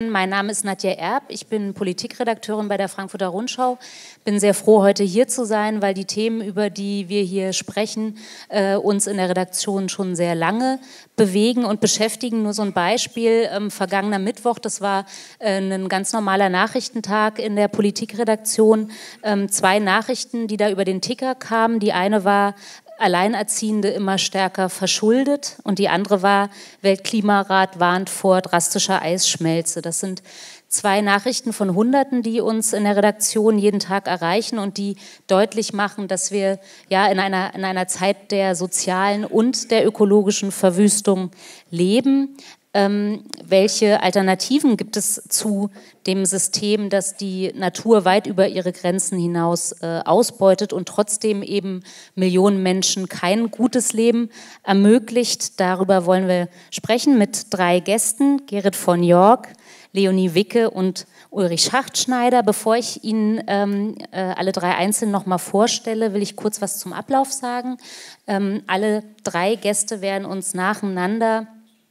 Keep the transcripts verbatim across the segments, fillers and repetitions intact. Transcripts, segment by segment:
Mein Name ist Nadja Erb, ich bin Politikredakteurin bei der Frankfurter Rundschau. Bin sehr froh, heute hier zu sein, weil die Themen, über die wir hier sprechen, äh, uns in der Redaktion schon sehr lange bewegen und beschäftigen. Nur so ein Beispiel, ähm, vergangener Mittwoch, das war äh, ein ganz normaler Nachrichtentag in der Politikredaktion. Ähm, zwei Nachrichten, die da über den Ticker kamen. Die eine war: Alleinerziehende immer stärker verschuldet, und die andere war: Weltklimarat warnt vor drastischer Eisschmelze. Das sind zwei Nachrichten von Hunderten, die uns in der Redaktion jeden Tag erreichen und die deutlich machen, dass wir ja in einer, in einer Zeit der sozialen und der ökologischen Verwüstung leben. Ähm, welche Alternativen gibt es zu dem System, das die Natur weit über ihre Grenzen hinaus äh, ausbeutet und trotzdem eben Millionen Menschen kein gutes Leben ermöglicht? Darüber wollen wir sprechen mit drei Gästen: Gerrit von York, Leonie Wicke und Ulrich Schachtschneider. Bevor ich Ihnen ähm, äh, alle drei einzeln noch mal vorstelle, will ich kurz was zum Ablauf sagen. Ähm, alle drei Gäste werden uns nacheinander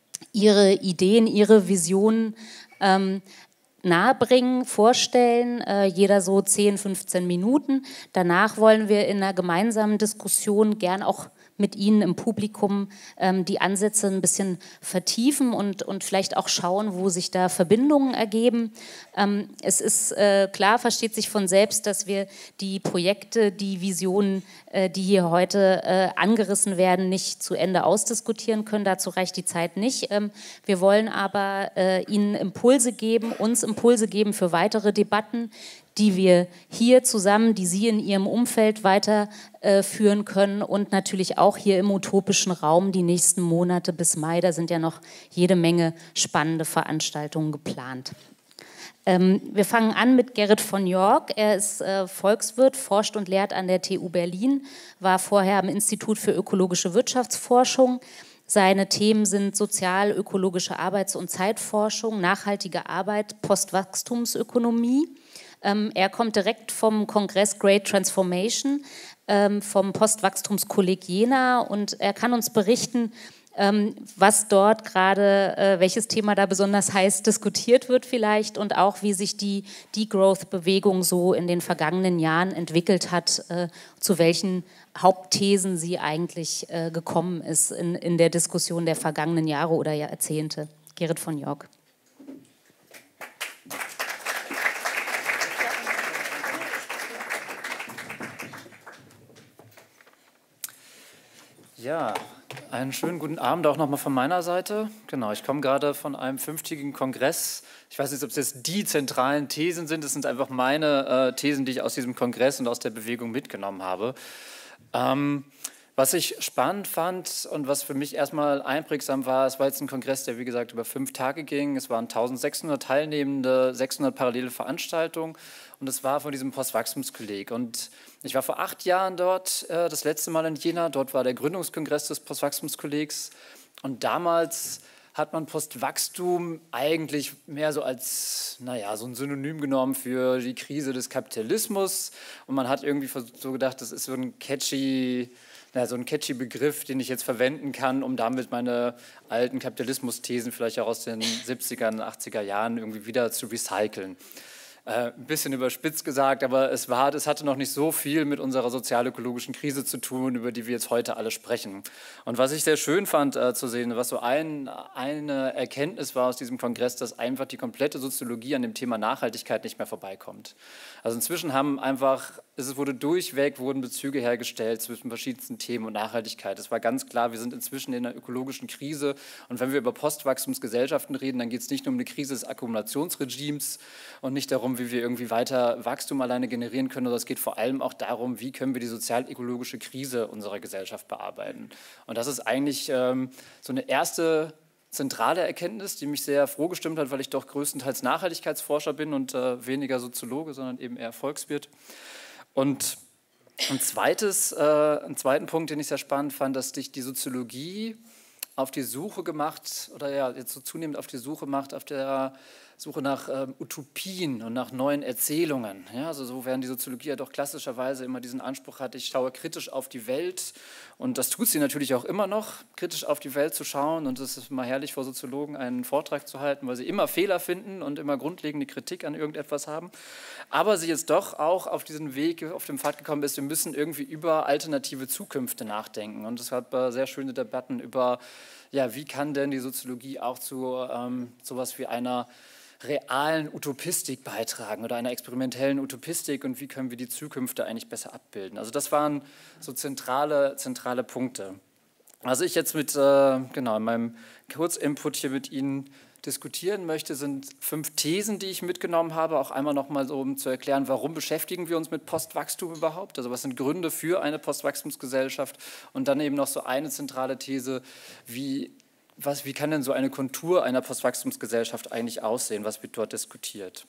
ihre Ideen, ihre Visionen ähm, nahebringen, vorstellen, äh, jeder so zehn, fünfzehn Minuten. Danach wollen wir in einer gemeinsamen Diskussion gern auch mit Ihnen im Publikum ähm, die Ansätze ein bisschen vertiefen und, und vielleicht auch schauen, wo sich da Verbindungen ergeben. Ähm, es ist äh, klar, versteht sich von selbst, dass wir die Projekte, die Visionen, äh, die hier heute äh, angerissen werden, nicht zu Ende ausdiskutieren können. Dazu reicht die Zeit nicht. Ähm, wir wollen aber äh, Ihnen Impulse geben, uns Impulse geben für weitere Debatten, die wir hier zusammen, die Sie in Ihrem Umfeld weiterführen äh, können, und natürlich auch hier im utopischen Raum die nächsten Monate bis Mai. Da sind ja noch jede Menge spannende Veranstaltungen geplant. Ähm, wir fangen an mit Gerrit von York. Er ist äh, Volkswirt, forscht und lehrt an der T U Berlin, war vorher am Institut für ökologische Wirtschaftsforschung. Seine Themen sind sozial-ökologische Arbeits- und Zeitforschung, nachhaltige Arbeit, Postwachstumsökonomie. Ähm, er kommt direkt vom Kongress Great Transformation, ähm, vom Postwachstumskolleg Jena, und er kann uns berichten, ähm, was dort gerade, äh, welches Thema da besonders heiß diskutiert wird vielleicht, und auch wie sich die Degrowth-Bewegung so in den vergangenen Jahren entwickelt hat, äh, zu welchen Hauptthesen sie eigentlich äh, gekommen ist in, in der Diskussion der vergangenen Jahre oder Jahrzehnte. Gerrit von York. Ja, einen schönen guten Abend auch nochmal von meiner Seite. Genau, ich komme gerade von einem fünftägigen Kongress. Ich weiß nicht, ob es jetzt die zentralen Thesen sind. Das sind einfach meine äh, Thesen, die ich aus diesem Kongress und aus der Bewegung mitgenommen habe. Ähm, was ich spannend fand und was für mich erstmal einprägsam war: Es war jetzt ein Kongress, der wie gesagt über fünf Tage ging. Es waren eintausendsechshundert Teilnehmende, sechshundert parallele Veranstaltungen, und es war von diesem Postwachstumskolleg. Und ich war vor acht Jahren dort, äh, das letzte Mal in Jena. Dort war der Gründungskongress des Postwachstumskollegs, und damals hat man Postwachstum eigentlich mehr so als, naja, so ein Synonym genommen für die Krise des Kapitalismus, und man hat irgendwie so gedacht, das ist so ein catchy, na, so ein catchy Begriff, den ich jetzt verwenden kann, um damit meine alten Kapitalismus-Thesen vielleicht auch aus den siebziger, achtziger Jahren irgendwie wieder zu recyceln. Äh, ein bisschen überspitzt gesagt, aber es, war, es hatte noch nicht so viel mit unserer sozial-ökologischen Krise zu tun, über die wir jetzt heute alle sprechen. Und was ich sehr schön fand äh, zu sehen, was so ein, eine Erkenntnis war aus diesem Kongress, dass einfach die komplette Soziologie an dem Thema Nachhaltigkeit nicht mehr vorbeikommt. Also inzwischen haben einfach, es wurde durchweg, wurden Bezüge hergestellt zwischen verschiedensten Themen und Nachhaltigkeit. Es war ganz klar, wir sind inzwischen in einer ökologischen Krise, und wenn wir über Postwachstumsgesellschaften reden, dann geht es nicht nur um eine Krise des Akkumulationsregimes und nicht darum, wie wir irgendwie weiter Wachstum alleine generieren können, sondern es geht vor allem auch darum, wie können wir die sozial-ökologische Krise unserer Gesellschaft bearbeiten. Und das ist eigentlich ähm, so eine erste zentrale Erkenntnis, die mich sehr froh gestimmt hat, weil ich doch größtenteils Nachhaltigkeitsforscher bin und äh, weniger Soziologe, sondern eben eher Volkswirt. Und ein zweites, äh, einen zweiten Punkt, den ich sehr spannend fand, dass sich die Soziologie auf die Suche gemacht, oder ja, jetzt so zunehmend auf die Suche macht, auf der Suche nach ähm, Utopien und nach neuen Erzählungen. Ja, also so während die Soziologie ja doch klassischerweise immer diesen Anspruch hat, ich schaue kritisch auf die Welt, und das tut sie natürlich auch immer noch, kritisch auf die Welt zu schauen, und es ist immer herrlich, vor Soziologen einen Vortrag zu halten, weil sie immer Fehler finden und immer grundlegende Kritik an irgendetwas haben, aber sie jetzt doch auch auf diesen Weg, auf den Pfad gekommen ist, wir müssen irgendwie über alternative Zukünfte nachdenken, und es gab äh, sehr schöne Debatten über, ja, wie kann denn die Soziologie auch zu ähm, sowas wie einer realen Utopistik beitragen oder einer experimentellen Utopistik, und wie können wir die Zukünfte eigentlich besser abbilden. Also das waren so zentrale, zentrale Punkte. Also ich jetzt mit, äh, genau, in meinem Kurzinput hier mit Ihnen diskutieren möchte, sind fünf Thesen, die ich mitgenommen habe, auch einmal nochmal so, um zu erklären, warum beschäftigen wir uns mit Postwachstum überhaupt, also was sind Gründe für eine Postwachstumsgesellschaft, und dann eben noch so eine zentrale These, wie Was, wie kann denn so eine Kontur einer Postwachstumsgesellschaft eigentlich aussehen? Was wird dort diskutiert?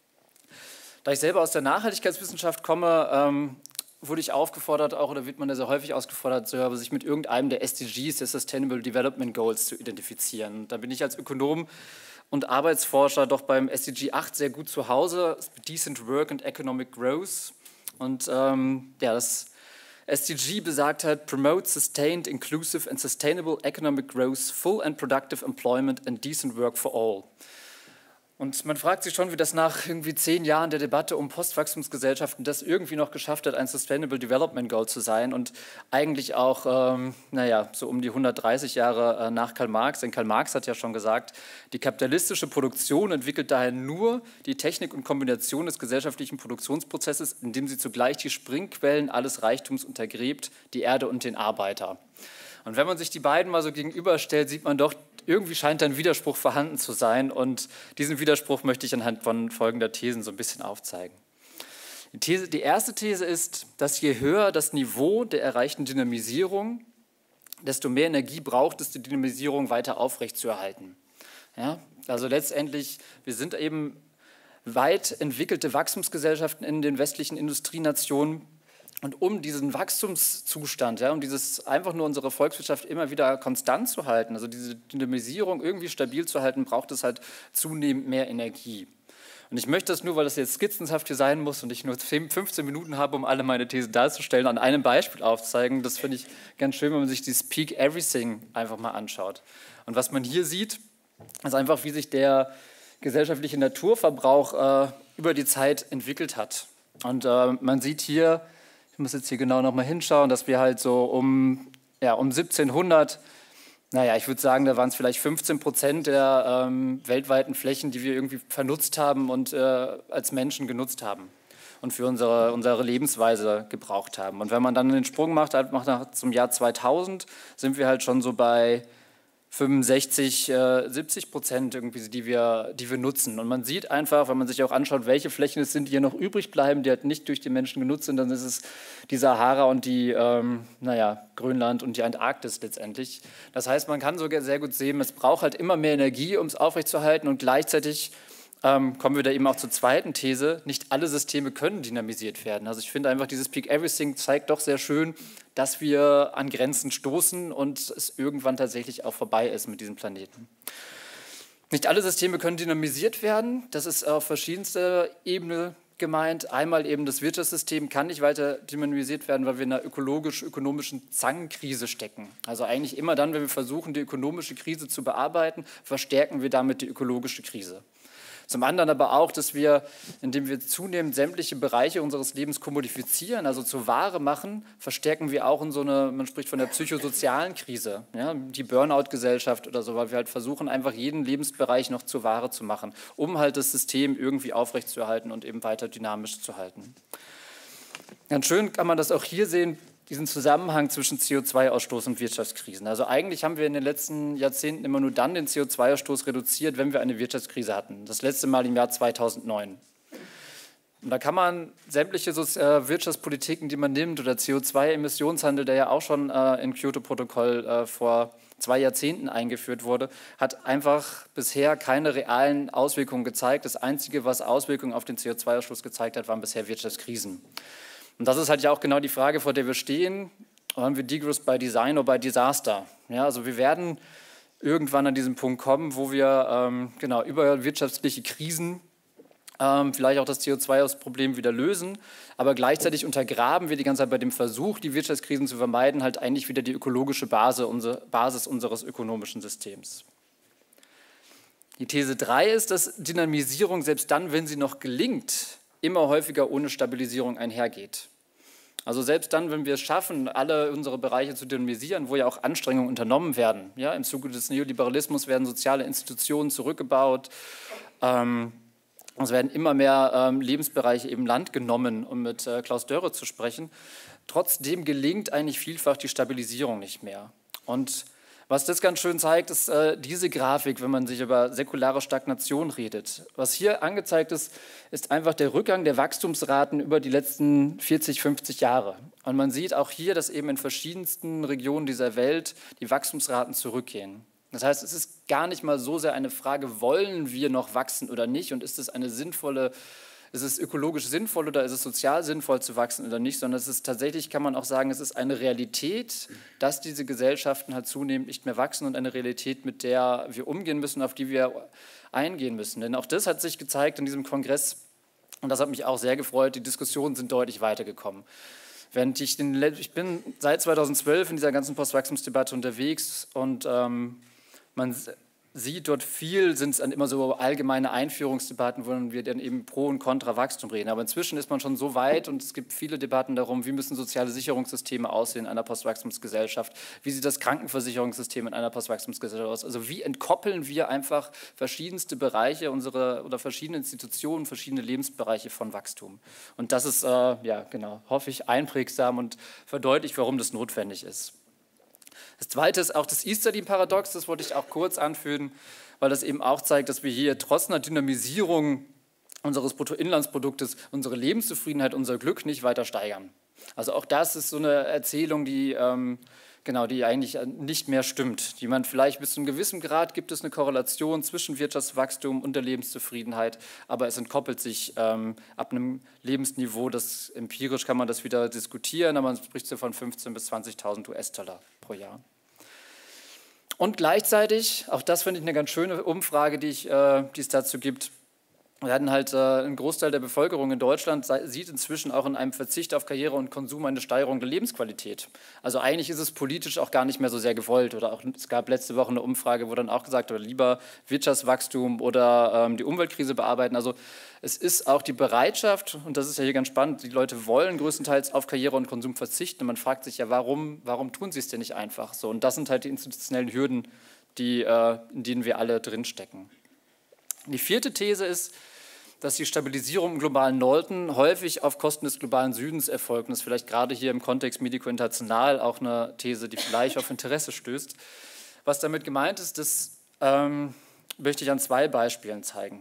Da ich selber aus der Nachhaltigkeitswissenschaft komme, ähm, wurde ich aufgefordert, auch, oder wird man ja sehr häufig ausgefordert, sich mit irgendeinem der S D Gs, der Sustainable Development Goals, zu identifizieren. Und da bin ich als Ökonom und Arbeitsforscher doch beim S D G acht sehr gut zu Hause, Decent Work and Economic Growth. Und ähm, ja, das S D G besagt hat, promote sustained, inclusive and sustainable economic growth, full and productive employment and decent work for all. Und man fragt sich schon, wie das nach irgendwie zehn Jahren der Debatte um Postwachstumsgesellschaften das irgendwie noch geschafft hat, ein Sustainable Development Goal zu sein, und eigentlich auch, ähm, naja, so um die hundertdreißig Jahre äh, nach Karl Marx. Denn Karl Marx hat ja schon gesagt, die kapitalistische Produktion entwickelt daher nur die Technik und Kombination des gesellschaftlichen Produktionsprozesses, indem sie zugleich die Springquellen alles Reichtums untergräbt, die Erde und den Arbeiter. Und wenn man sich die beiden mal so gegenüberstellt, sieht man doch, irgendwie scheint ein Widerspruch vorhanden zu sein, und diesen Widerspruch möchte ich anhand von folgender Thesen so ein bisschen aufzeigen. Die, These, die erste These ist, dass je höher das Niveau der erreichten Dynamisierung, desto mehr Energie braucht es, die Dynamisierung weiter aufrechtzuerhalten. Ja, also letztendlich, wir sind eben weit entwickelte Wachstumsgesellschaften in den westlichen Industrienationen. Und um diesen Wachstumszustand, ja, um dieses einfach nur unsere Volkswirtschaft immer wieder konstant zu halten, also diese Dynamisierung irgendwie stabil zu halten, braucht es halt zunehmend mehr Energie. Und ich möchte das nur, weil das jetzt skizzenhaft hier sein muss und ich nur zehn, fünfzehn Minuten habe, um alle meine Thesen darzustellen, an einem Beispiel aufzeigen. Das finde ich ganz schön, wenn man sich dieses Peak Everything einfach mal anschaut. Und was man hier sieht, ist einfach, wie sich der gesellschaftliche Naturverbrauch äh, über die Zeit entwickelt hat. Und äh, man sieht hier, ich muss jetzt hier genau nochmal hinschauen, dass wir halt so um, ja, um siebzehnhundert, naja, ich würde sagen, da waren es vielleicht fünfzehn Prozent der ähm, weltweiten Flächen, die wir irgendwie vernutzt haben und äh, als Menschen genutzt haben und für unsere, unsere Lebensweise gebraucht haben. Und wenn man dann den Sprung macht, halt macht nach, zum Jahr zweitausend, sind wir halt schon so bei fünfundsechzig, siebzig Prozent irgendwie, die wir, die wir nutzen. Und man sieht einfach, wenn man sich auch anschaut, welche Flächen es sind, die hier noch übrig bleiben, die halt nicht durch die Menschen genutzt sind, dann ist es die Sahara und die, ähm, naja, Grönland und die Antarktis letztendlich. Das heißt, man kann sogar sehr gut sehen, es braucht halt immer mehr Energie, um es aufrechtzuerhalten, und gleichzeitig ähm, kommen wir da eben auch zur zweiten These, nicht alle Systeme können dynamisiert werden. Also ich finde einfach, dieses Peak Everything zeigt doch sehr schön, dass wir an Grenzen stoßen und es irgendwann tatsächlich auch vorbei ist mit diesem Planeten. Nicht alle Systeme können dynamisiert werden. Das ist auf verschiedenster Ebene gemeint. Einmal eben das Wirtschaftssystem kann nicht weiter dynamisiert werden, weil wir in einer ökologisch-ökonomischen Zangenkrise stecken. Also eigentlich immer dann, wenn wir versuchen, die ökonomische Krise zu bearbeiten, verstärken wir damit die ökologische Krise. Zum anderen aber auch, dass wir, indem wir zunehmend sämtliche Bereiche unseres Lebens kommodifizieren, also zur Ware machen, verstärken wir auch in so eine, man spricht von der psychosozialen Krise, ja, die Burnout-Gesellschaft oder so, weil wir halt versuchen, einfach jeden Lebensbereich noch zur Ware zu machen, um halt das System irgendwie aufrechtzuerhalten und eben weiter dynamisch zu halten. Ganz schön kann man das auch hier sehen, diesen Zusammenhang zwischen C O zwei Ausstoß und Wirtschaftskrisen. Also eigentlich haben wir in den letzten Jahrzehnten immer nur dann den C O zwei Ausstoß reduziert, wenn wir eine Wirtschaftskrise hatten. Das letzte Mal im Jahr zweitausendneun. Und da kann man sämtliche Wirtschaftspolitiken, die man nimmt, oder C O zwei Emissionshandel, der ja auch schon äh, im Kyoto-Protokoll äh, vor zwei Jahrzehnten eingeführt wurde, hat einfach bisher keine realen Auswirkungen gezeigt. Das Einzige, was Auswirkungen auf den C O zwei Ausstoß gezeigt hat, waren bisher Wirtschaftskrisen. Und das ist halt ja auch genau die Frage, vor der wir stehen. Haben wir Degrowth by Design oder by Disaster? Ja, also wir werden irgendwann an diesen Punkt kommen, wo wir ähm, genau, über wirtschaftliche Krisen ähm, vielleicht auch das C O zwei Problem wieder lösen, aber gleichzeitig untergraben wir die ganze Zeit bei dem Versuch, die Wirtschaftskrisen zu vermeiden, halt eigentlich wieder die ökologische Basis, unsere, Basis unseres ökonomischen Systems. Die These drei ist, dass Dynamisierung, selbst dann, wenn sie noch gelingt, immer häufiger ohne Stabilisierung einhergeht. Also selbst dann, wenn wir es schaffen, alle unsere Bereiche zu dynamisieren, wo ja auch Anstrengungen unternommen werden. Ja, im Zuge des Neoliberalismus werden soziale Institutionen zurückgebaut. Ähm, es werden immer mehr ähm, Lebensbereiche im Land genommen, um mit äh, Klaus Dörre zu sprechen. Trotzdem gelingt eigentlich vielfach die Stabilisierung nicht mehr. Und was das ganz schön zeigt, ist äh, diese Grafik, wenn man sich über säkulare Stagnation redet. Was hier angezeigt ist, ist einfach der Rückgang der Wachstumsraten über die letzten vierzig, fünfzig Jahre. Und man sieht auch hier, dass eben in verschiedensten Regionen dieser Welt die Wachstumsraten zurückgehen. Das heißt, es ist gar nicht mal so sehr eine Frage, wollen wir noch wachsen oder nicht und ist es eine sinnvolle Ist es ökologisch sinnvoll oder ist es sozial sinnvoll zu wachsen oder nicht, sondern es ist tatsächlich, kann man auch sagen, es ist eine Realität, dass diese Gesellschaften halt zunehmend nicht mehr wachsen und eine Realität, mit der wir umgehen müssen, auf die wir eingehen müssen. Denn auch das hat sich gezeigt in diesem Kongress und das hat mich auch sehr gefreut, die Diskussionen sind deutlich weitergekommen. Während ich, den, ich bin seit zweitausendzwölf in dieser ganzen Postwachstumsdebatte unterwegs und ähm, man sieht dort viel, sind es dann immer so allgemeine Einführungsdebatten, wo wir dann eben pro und contra Wachstum reden. Aber inzwischen ist man schon so weit und es gibt viele Debatten darum, wie müssen soziale Sicherungssysteme aussehen in einer Postwachstumsgesellschaft, wie sieht das Krankenversicherungssystem in einer Postwachstumsgesellschaft aus. Also wie entkoppeln wir einfach verschiedenste Bereiche unserer oder verschiedene Institutionen, verschiedene Lebensbereiche von Wachstum. Und das ist, äh, ja genau, hoffe ich, einprägsam und verdeutlicht, warum das notwendig ist. Das Zweite ist auch das Easterlin-Paradox, das wollte ich auch kurz anführen, weil das eben auch zeigt, dass wir hier trotz einer Dynamisierung unseres Bruttoinlandsproduktes unsere Lebenszufriedenheit, unser Glück nicht weiter steigern. Also auch das ist so eine Erzählung, die, ähm, genau, die eigentlich nicht mehr stimmt. Die man vielleicht bis zu einem gewissen Grad gibt es eine Korrelation zwischen Wirtschaftswachstum und der Lebenszufriedenheit, aber es entkoppelt sich ähm, ab einem Lebensniveau, das empirisch kann man das wieder diskutieren, aber man spricht so von fünfzehntausend bis zwanzigtausend U S-Dollar pro Jahr. Und gleichzeitig, auch das finde ich eine ganz schöne Umfrage, die, ich, äh, die es dazu gibt, wir hatten halt äh, ein Großteil der Bevölkerung in Deutschland sieht inzwischen auch in einem Verzicht auf Karriere und Konsum eine Steigerung der Lebensqualität. Also eigentlich ist es politisch auch gar nicht mehr so sehr gewollt. Oder auch, es gab letzte Woche eine Umfrage, wo dann auch gesagt wurde, lieber Wirtschaftswachstum oder ähm, die Umweltkrise bearbeiten. Also es ist auch die Bereitschaft, und das ist ja hier ganz spannend, die Leute wollen größtenteils auf Karriere und Konsum verzichten. Und man fragt sich ja, warum, warum tun sie es denn nicht einfach so? Und das sind halt die institutionellen Hürden, die, äh, in denen wir alle drinstecken. Die vierte These ist, dass die Stabilisierung im globalen Norden häufig auf Kosten des globalen Südens erfolgt. Und das ist vielleicht gerade hier im Kontext Medico International auch eine These, die vielleicht auf Interesse stößt. Was damit gemeint ist, das ähm, möchte ich an zwei Beispielen zeigen.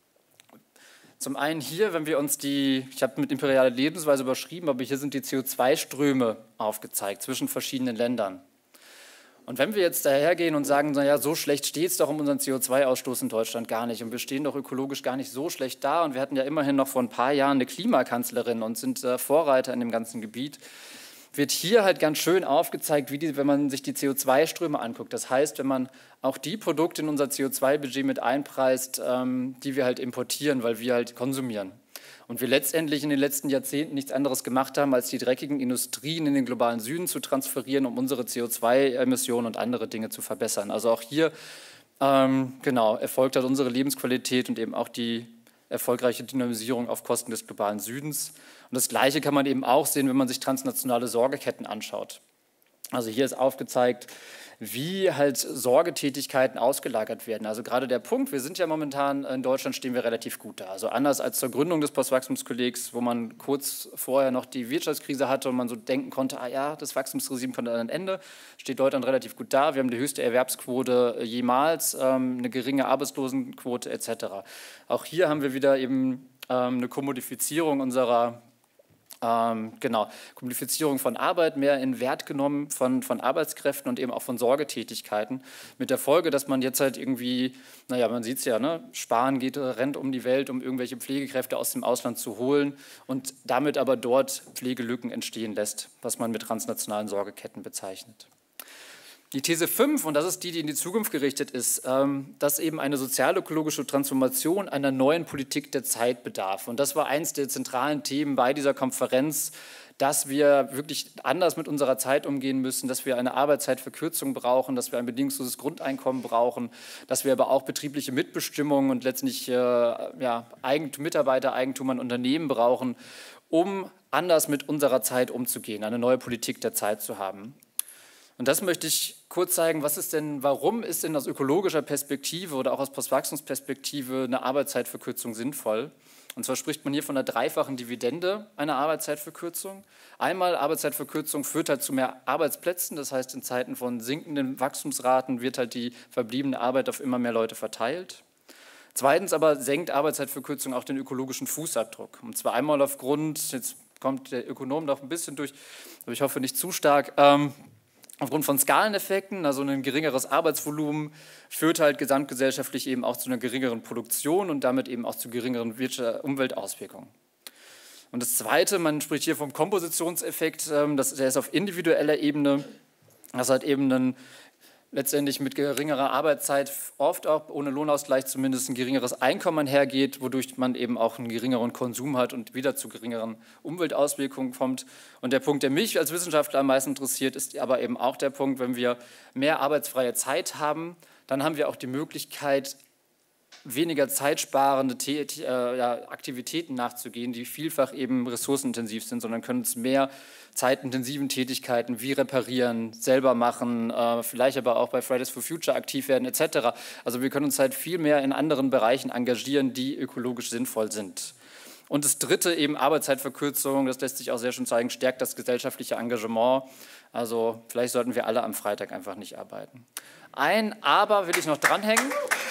Zum einen hier, wenn wir uns die, ich habe mit imperiale Lebensweise überschrieben, aber hier sind die C O zwei Ströme aufgezeigt zwischen verschiedenen Ländern. Und wenn wir jetzt dahergehen und sagen, naja, so schlecht steht es doch um unseren C O zwei Ausstoß in Deutschland gar nicht und wir stehen doch ökologisch gar nicht so schlecht da und wir hatten ja immerhin noch vor ein paar Jahren eine Klimakanzlerin und sind äh, Vorreiter in dem ganzen Gebiet, wird hier halt ganz schön aufgezeigt, wie die, wenn man sich die C O zwei Ströme anguckt. Das heißt, wenn man auch die Produkte in unser C O zwei Budget mit einpreist, ähm, die wir halt importieren, weil wir halt konsumieren. Und wir letztendlich in den letzten Jahrzehnten nichts anderes gemacht haben, als die dreckigen Industrien in den globalen Süden zu transferieren, um unsere C O zwei Emissionen und andere Dinge zu verbessern. Also auch hier ähm, genau, erfolgt hat unsere Lebensqualität und eben auch die erfolgreiche Dynamisierung auf Kosten des globalen Südens. Und das Gleiche kann man eben auch sehen, wenn man sich transnationale Sorgeketten anschaut. Also hier ist aufgezeigt, wie halt Sorgetätigkeiten ausgelagert werden. Also gerade der Punkt, wir sind ja momentan in Deutschland, stehen wir relativ gut da. Also anders als zur Gründung des Postwachstumskollegs, wo man kurz vorher noch die Wirtschaftskrise hatte und man so denken konnte, ah ja, das Wachstumsregime kommt an ein Ende, steht Deutschland relativ gut da. Wir haben die höchste Erwerbsquote jemals, ähm, eine geringe Arbeitslosenquote et cetera. Auch hier haben wir wieder eben ähm, eine Kommodifizierung unserer Ähm, genau, Kommodifizierung von Arbeit, mehr in Wert genommen von, von Arbeitskräften und eben auch von Sorgetätigkeiten. Mit der Folge, dass man jetzt halt irgendwie, naja, man sieht es ja, ne, sparen geht, rennt um die Welt, um irgendwelche Pflegekräfte aus dem Ausland zu holen und damit aber dort Pflegelücken entstehen lässt, was man mit transnationalen Sorgeketten bezeichnet. Die These fünf, und das ist die, die in die Zukunft gerichtet ist, ähm, dass eben eine sozialökologische Transformation einer neuen Politik der Zeit bedarf. Und das war eins der zentralen Themen bei dieser Konferenz, dass wir wirklich anders mit unserer Zeit umgehen müssen, dass wir eine Arbeitszeitverkürzung brauchen, dass wir ein bedingungsloses Grundeinkommen brauchen, dass wir aber auch betriebliche Mitbestimmung und letztlich äh, ja, Eigentum, Mitarbeitereigentum an Unternehmen brauchen, um anders mit unserer Zeit umzugehen, eine neue Politik der Zeit zu haben. Und das möchte ich kurz zeigen, was ist denn, warum ist denn aus ökologischer Perspektive oder auch aus Postwachstumsperspektive eine Arbeitszeitverkürzung sinnvoll? Und zwar spricht man hier von einer dreifachen Dividende einer Arbeitszeitverkürzung. Einmal, Arbeitszeitverkürzung führt halt zu mehr Arbeitsplätzen, das heißt, in Zeiten von sinkenden Wachstumsraten wird halt die verbliebene Arbeit auf immer mehr Leute verteilt. Zweitens aber senkt Arbeitszeitverkürzung auch den ökologischen Fußabdruck. Und zwar einmal aufgrund, jetzt kommt der Ökonom noch ein bisschen durch, aber ich hoffe nicht zu stark, ähm, aufgrund von Skaleneffekten, also ein geringeres Arbeitsvolumen, führt halt gesamtgesellschaftlich eben auch zu einer geringeren Produktion und damit eben auch zu geringeren Umweltauswirkungen. Und das Zweite, man spricht hier vom Kompositionseffekt, das, der ist auf individueller Ebene, das hat eben einen, letztendlich mit geringerer Arbeitszeit oft auch ohne Lohnausgleich zumindest ein geringeres Einkommen einhergeht, wodurch man eben auch einen geringeren Konsum hat und wieder zu geringeren Umweltauswirkungen kommt. Und der Punkt, der mich als Wissenschaftler am meisten interessiert, ist aber eben auch der Punkt, wenn wir mehr arbeitsfreie Zeit haben, dann haben wir auch die Möglichkeit, weniger zeitsparende Aktivitäten nachzugehen, die vielfach eben ressourcenintensiv sind, sondern können uns mehr zeitintensiven Tätigkeiten wie reparieren, selber machen, vielleicht aber auch bei Fridays for Future aktiv werden et cetera. Also wir können uns halt viel mehr in anderen Bereichen engagieren, die ökologisch sinnvoll sind. Und das Dritte, eben Arbeitszeitverkürzung, das lässt sich auch sehr schön zeigen, stärkt das gesellschaftliche Engagement. Also vielleicht sollten wir alle am Freitag einfach nicht arbeiten. Ein Aber will ich noch dranhängen.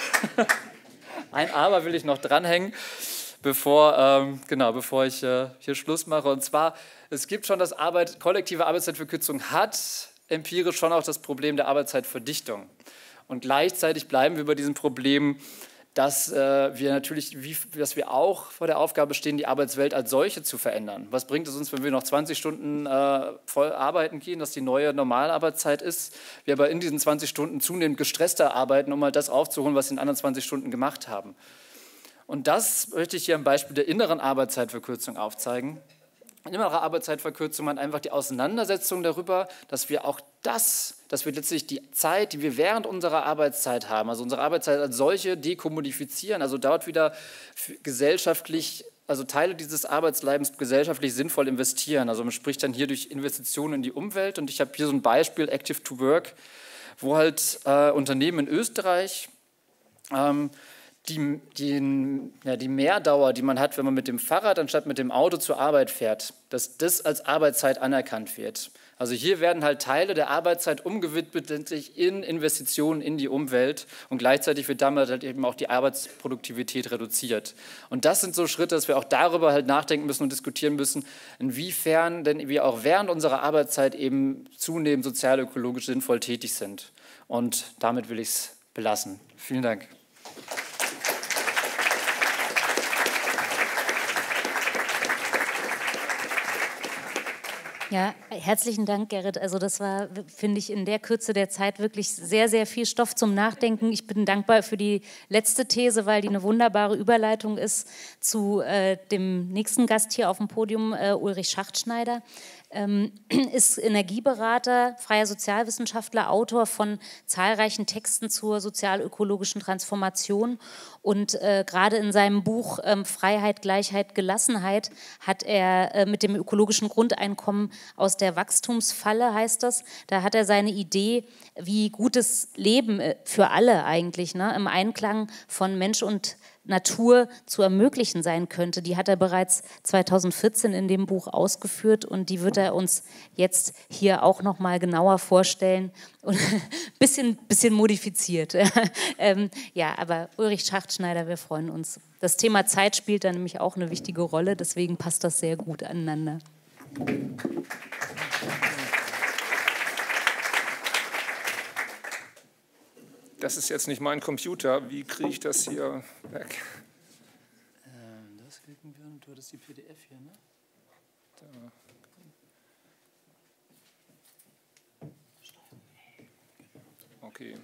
Ein Aber will ich noch dranhängen, bevor, ähm, genau, bevor ich äh, hier Schluss mache. Und zwar, es gibt schon das Arbeit, kollektive Arbeitszeitverkürzung hat empirisch schon auch das Problem der Arbeitszeitverdichtung. Und gleichzeitig bleiben wir über diesem Problem, dass äh, wir natürlich, wie, dass wir auch vor der Aufgabe stehen, die Arbeitswelt als solche zu verändern. Was bringt es uns, wenn wir noch zwanzig Stunden äh, voll arbeiten gehen, dass die neue Normalarbeitszeit ist, wir aber in diesen zwanzig Stunden zunehmend gestresster arbeiten, um mal das aufzuholen, was wir in anderen zwanzig Stunden gemacht haben. Und das möchte ich hier am Beispiel der inneren Arbeitszeitverkürzung aufzeigen. Innere Arbeitszeitverkürzung meint einfach die Auseinandersetzung darüber, dass wir auch das, dass wir letztlich die Zeit, die wir während unserer Arbeitszeit haben, also unsere Arbeitszeit als solche dekommodifizieren, also dort wieder gesellschaftlich, also Teile dieses Arbeitslebens gesellschaftlich sinnvoll investieren. Also man spricht dann hier durch Investitionen in die Umwelt und ich habe hier so ein Beispiel, Active to Work, wo halt äh, Unternehmen in Österreich ähm, Die, die, ja, die Mehrdauer, die man hat, wenn man mit dem Fahrrad anstatt mit dem Auto zur Arbeit fährt, dass das als Arbeitszeit anerkannt wird. Also hier werden halt Teile der Arbeitszeit umgewidmet in Investitionen in die Umwelt und gleichzeitig wird damit halt eben auch die Arbeitsproduktivität reduziert. Und das sind so Schritte, dass wir auch darüber halt nachdenken müssen und diskutieren müssen, inwiefern denn wir auch während unserer Arbeitszeit eben zunehmend sozial-ökologisch sinnvoll tätig sind. Und damit will ich es belassen. Vielen Dank. Ja, herzlichen Dank, Gerrit. Also das war, finde ich, in der Kürze der Zeit wirklich sehr, sehr viel Stoff zum Nachdenken. Ich bin dankbar für die letzte These, weil die eine wunderbare Überleitung ist zu äh, dem nächsten Gast hier auf dem Podium, äh, Ulrich Schachtschneider. Ähm, ist Energieberater, freier Sozialwissenschaftler, Autor von zahlreichen Texten zur sozial-ökologischen Transformation und äh, gerade in seinem Buch ähm, Freiheit, Gleichheit, Gelassenheit hat er äh, mit dem ökologischen Grundeinkommen aus der Wachstumsfalle, heißt das, da hat er seine Idee, wie gutes Leben äh, für alle eigentlich, ne, im Einklang von Mensch und Natur zu ermöglichen sein könnte. Die hat er bereits zweitausendvierzehn in dem Buch ausgeführt und die wird er uns jetzt hier auch noch mal genauer vorstellen und ein bisschen, bisschen modifiziert. ähm, ja, aber Ulrich Schachtschneider, wir freuen uns. Das Thema Zeit spielt da nämlich auch eine wichtige Rolle, deswegen passt das sehr gut aneinander. Das ist jetzt nicht mein Computer. Wie kriege ich das hier weg? Ähm, das klicken wir und du hattest die P D F hier, ne? Da. Okay.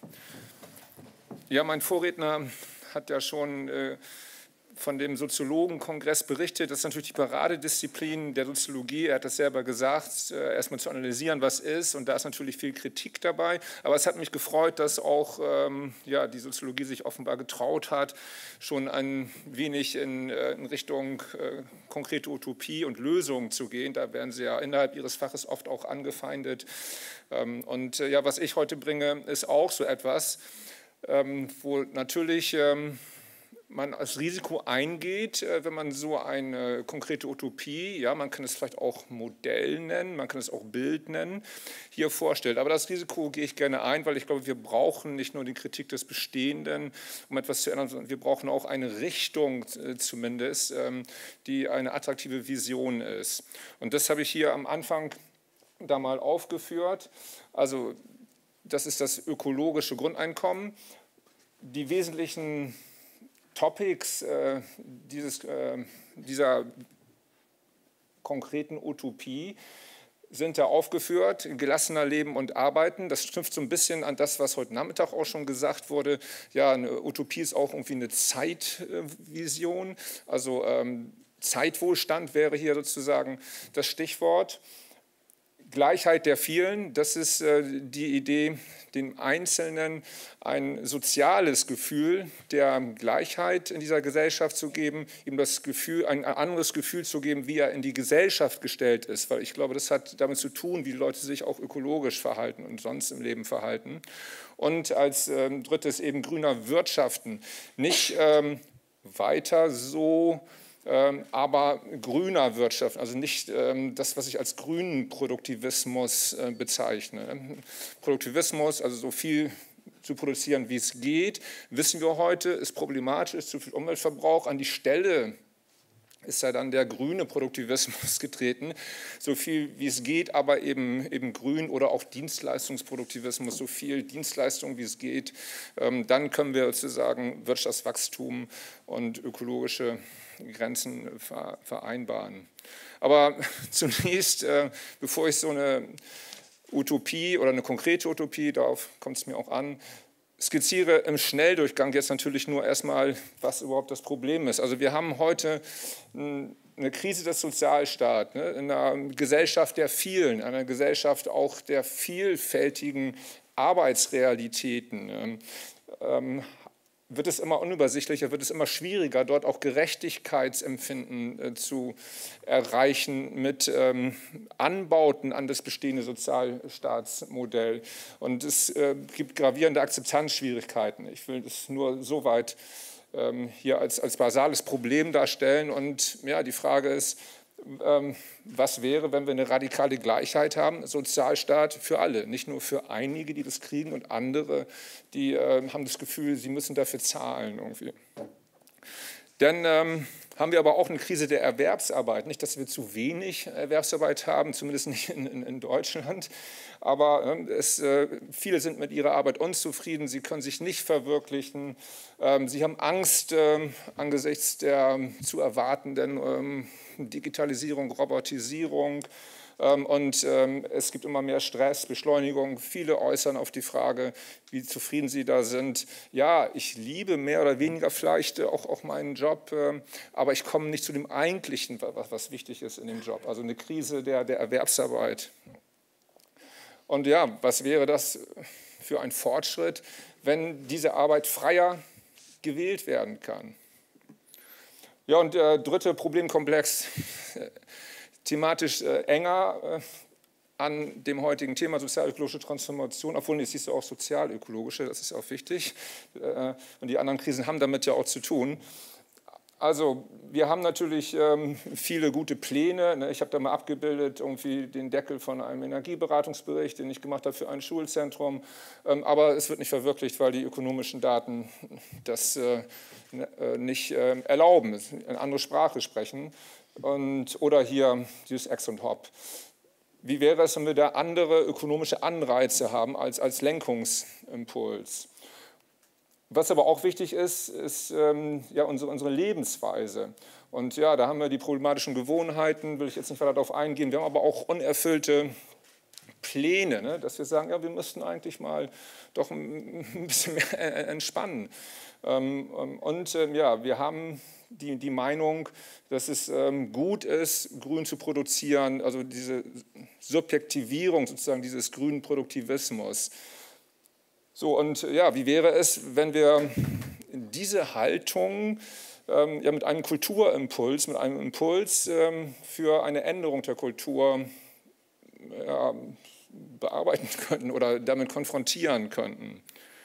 Ja, mein Vorredner hat ja schon äh, von dem Soziologenkongress berichtet. Das ist natürlich die Paradedisziplin der Soziologie. Er hat das selber gesagt, äh, erstmal zu analysieren, was ist. Und da ist natürlich viel Kritik dabei. Aber es hat mich gefreut, dass auch ähm, ja, die Soziologie sich offenbar getraut hat, schon ein wenig in, äh, in Richtung äh, konkrete Utopie und Lösungen zu gehen. Da werden sie ja innerhalb ihres Faches oft auch angefeindet. Ähm, und äh, ja, was ich heute bringe, ist auch so etwas, ähm, wo natürlich ähm, man als Risiko eingeht, wenn man so eine konkrete Utopie, ja, man kann es vielleicht auch Modell nennen, man kann es auch Bild nennen, hier vorstellt. Aber das Risiko gehe ich gerne ein, weil ich glaube, wir brauchen nicht nur die Kritik des Bestehenden, um etwas zu ändern, sondern wir brauchen auch eine Richtung zumindest, die eine attraktive Vision ist. Und das habe ich hier am Anfang da mal aufgeführt. Also das ist das ökologische Grundeinkommen. Die wesentlichen Topics äh, dieses, äh, dieser konkreten Utopie sind da aufgeführt: gelassener Leben und arbeiten. Das knüpft so ein bisschen an das, was heute Nachmittag auch schon gesagt wurde. Ja, eine Utopie ist auch irgendwie eine Zeitvision. Also ähm, Zeitwohlstand wäre hier sozusagen das Stichwort. Gleichheit der vielen, das ist äh, die Idee, dem Einzelnen ein soziales Gefühl der Gleichheit in dieser Gesellschaft zu geben, ihm das Gefühl, ein anderes Gefühl zu geben, wie er in die Gesellschaft gestellt ist, weil ich glaube, das hat damit zu tun, wie die Leute sich auch ökologisch verhalten und sonst im Leben verhalten. Und als ähm, drittes eben grüner Wirtschaften, nicht ähm, weiter so Ähm, aber grüner Wirtschaft, also nicht ähm, das, was ich als grünen Produktivismus äh, bezeichne. Produktivismus, also so viel zu produzieren, wie es geht, wissen wir heute, ist problematisch, ist zu viel Umweltverbrauch. An die Stelle ist ja dann der grüne Produktivismus getreten, so viel wie es geht, aber eben, eben grün, oder auch Dienstleistungsproduktivismus, so viel Dienstleistung wie es geht. Ähm, dann können wir sozusagen Wirtschaftswachstum und ökologische Grenzen vereinbaren. Aber zunächst, äh, bevor ich so eine Utopie oder eine konkrete Utopie, darauf kommt es mir auch an, skizziere im Schnelldurchgang jetzt natürlich nur erstmal, was überhaupt das Problem ist. Also wir haben heute eine Krise des Sozialstaats, ne, in einer Gesellschaft der vielen, einer Gesellschaft auch der vielfältigen Arbeitsrealitäten. Ähm, wird es immer unübersichtlicher, wird es immer schwieriger, dort auch Gerechtigkeitsempfinden äh, zu erreichen mit ähm, Anbauten an das bestehende Sozialstaatsmodell. Und es äh, gibt gravierende Akzeptanzschwierigkeiten. Ich will das nur so weit ähm, hier als, als basales Problem darstellen. Und ja, die Frage ist, ähm, was wäre, wenn wir eine radikale Gleichheit haben, Sozialstaat für alle, nicht nur für einige, die das kriegen, und andere, die äh, haben das Gefühl, sie müssen dafür zahlen irgendwie. Dann ähm, haben wir aber auch eine Krise der Erwerbsarbeit. Nicht, dass wir zu wenig Erwerbsarbeit haben, zumindest nicht in, in, in Deutschland, aber äh, es, äh, viele sind mit ihrer Arbeit unzufrieden, sie können sich nicht verwirklichen, ähm, sie haben Angst äh, angesichts der äh, zu erwartenden äh, Digitalisierung, Robotisierung, ähm, und ähm, es gibt immer mehr Stress, Beschleunigung. Viele äußern auf die Frage, wie zufrieden sie da sind. Ja, ich liebe mehr oder weniger vielleicht auch, auch meinen Job, äh, aber ich komme nicht zu dem Eigentlichen, was, was wichtig ist in dem Job. Also eine Krise der, der Erwerbsarbeit. Und ja, was wäre das für ein Fortschritt, wenn diese Arbeit freier gewählt werden kann? Ja, und der dritte Problemkomplex, thematisch äh, enger äh, an dem heutigen Thema sozialökologische Transformation, obwohl es hieß ja auch sozialökologische, das ist auch wichtig. Äh, und die anderen Krisen haben damit ja auch zu tun. Also wir haben natürlich ähm, viele gute Pläne. Ne? Ich habe da mal abgebildet irgendwie den Deckel von einem Energieberatungsbericht, den ich gemacht habe für ein Schulzentrum. Ähm, aber es wird nicht verwirklicht, weil die ökonomischen Daten das äh, nicht äh, erlauben, eine andere Sprache sprechen. Und, oder hier dieses Ex und Hop. Wie wäre es, wenn wir da andere ökonomische Anreize haben als, als Lenkungsimpuls? Was aber auch wichtig ist, ist ähm, ja, unsere, unsere Lebensweise. Und ja, da haben wir die problematischen Gewohnheiten, will ich jetzt nicht weiter darauf eingehen. Wir haben aber auch unerfüllte Pläne, ne? Dass wir sagen, ja, wir müssten eigentlich mal doch ein bisschen mehr entspannen. Ähm, und ähm, ja, wir haben die, die Meinung, dass es ähm, gut ist, grün zu produzieren, also diese Subjektivierung sozusagen dieses grünen Produktivismus. So, und ja, wie wäre es, wenn wir diese Haltung ähm, ja, mit einem Kulturimpuls, mit einem Impuls ähm, für eine Änderung der Kultur ja, bearbeiten könnten oder damit konfrontieren könnten?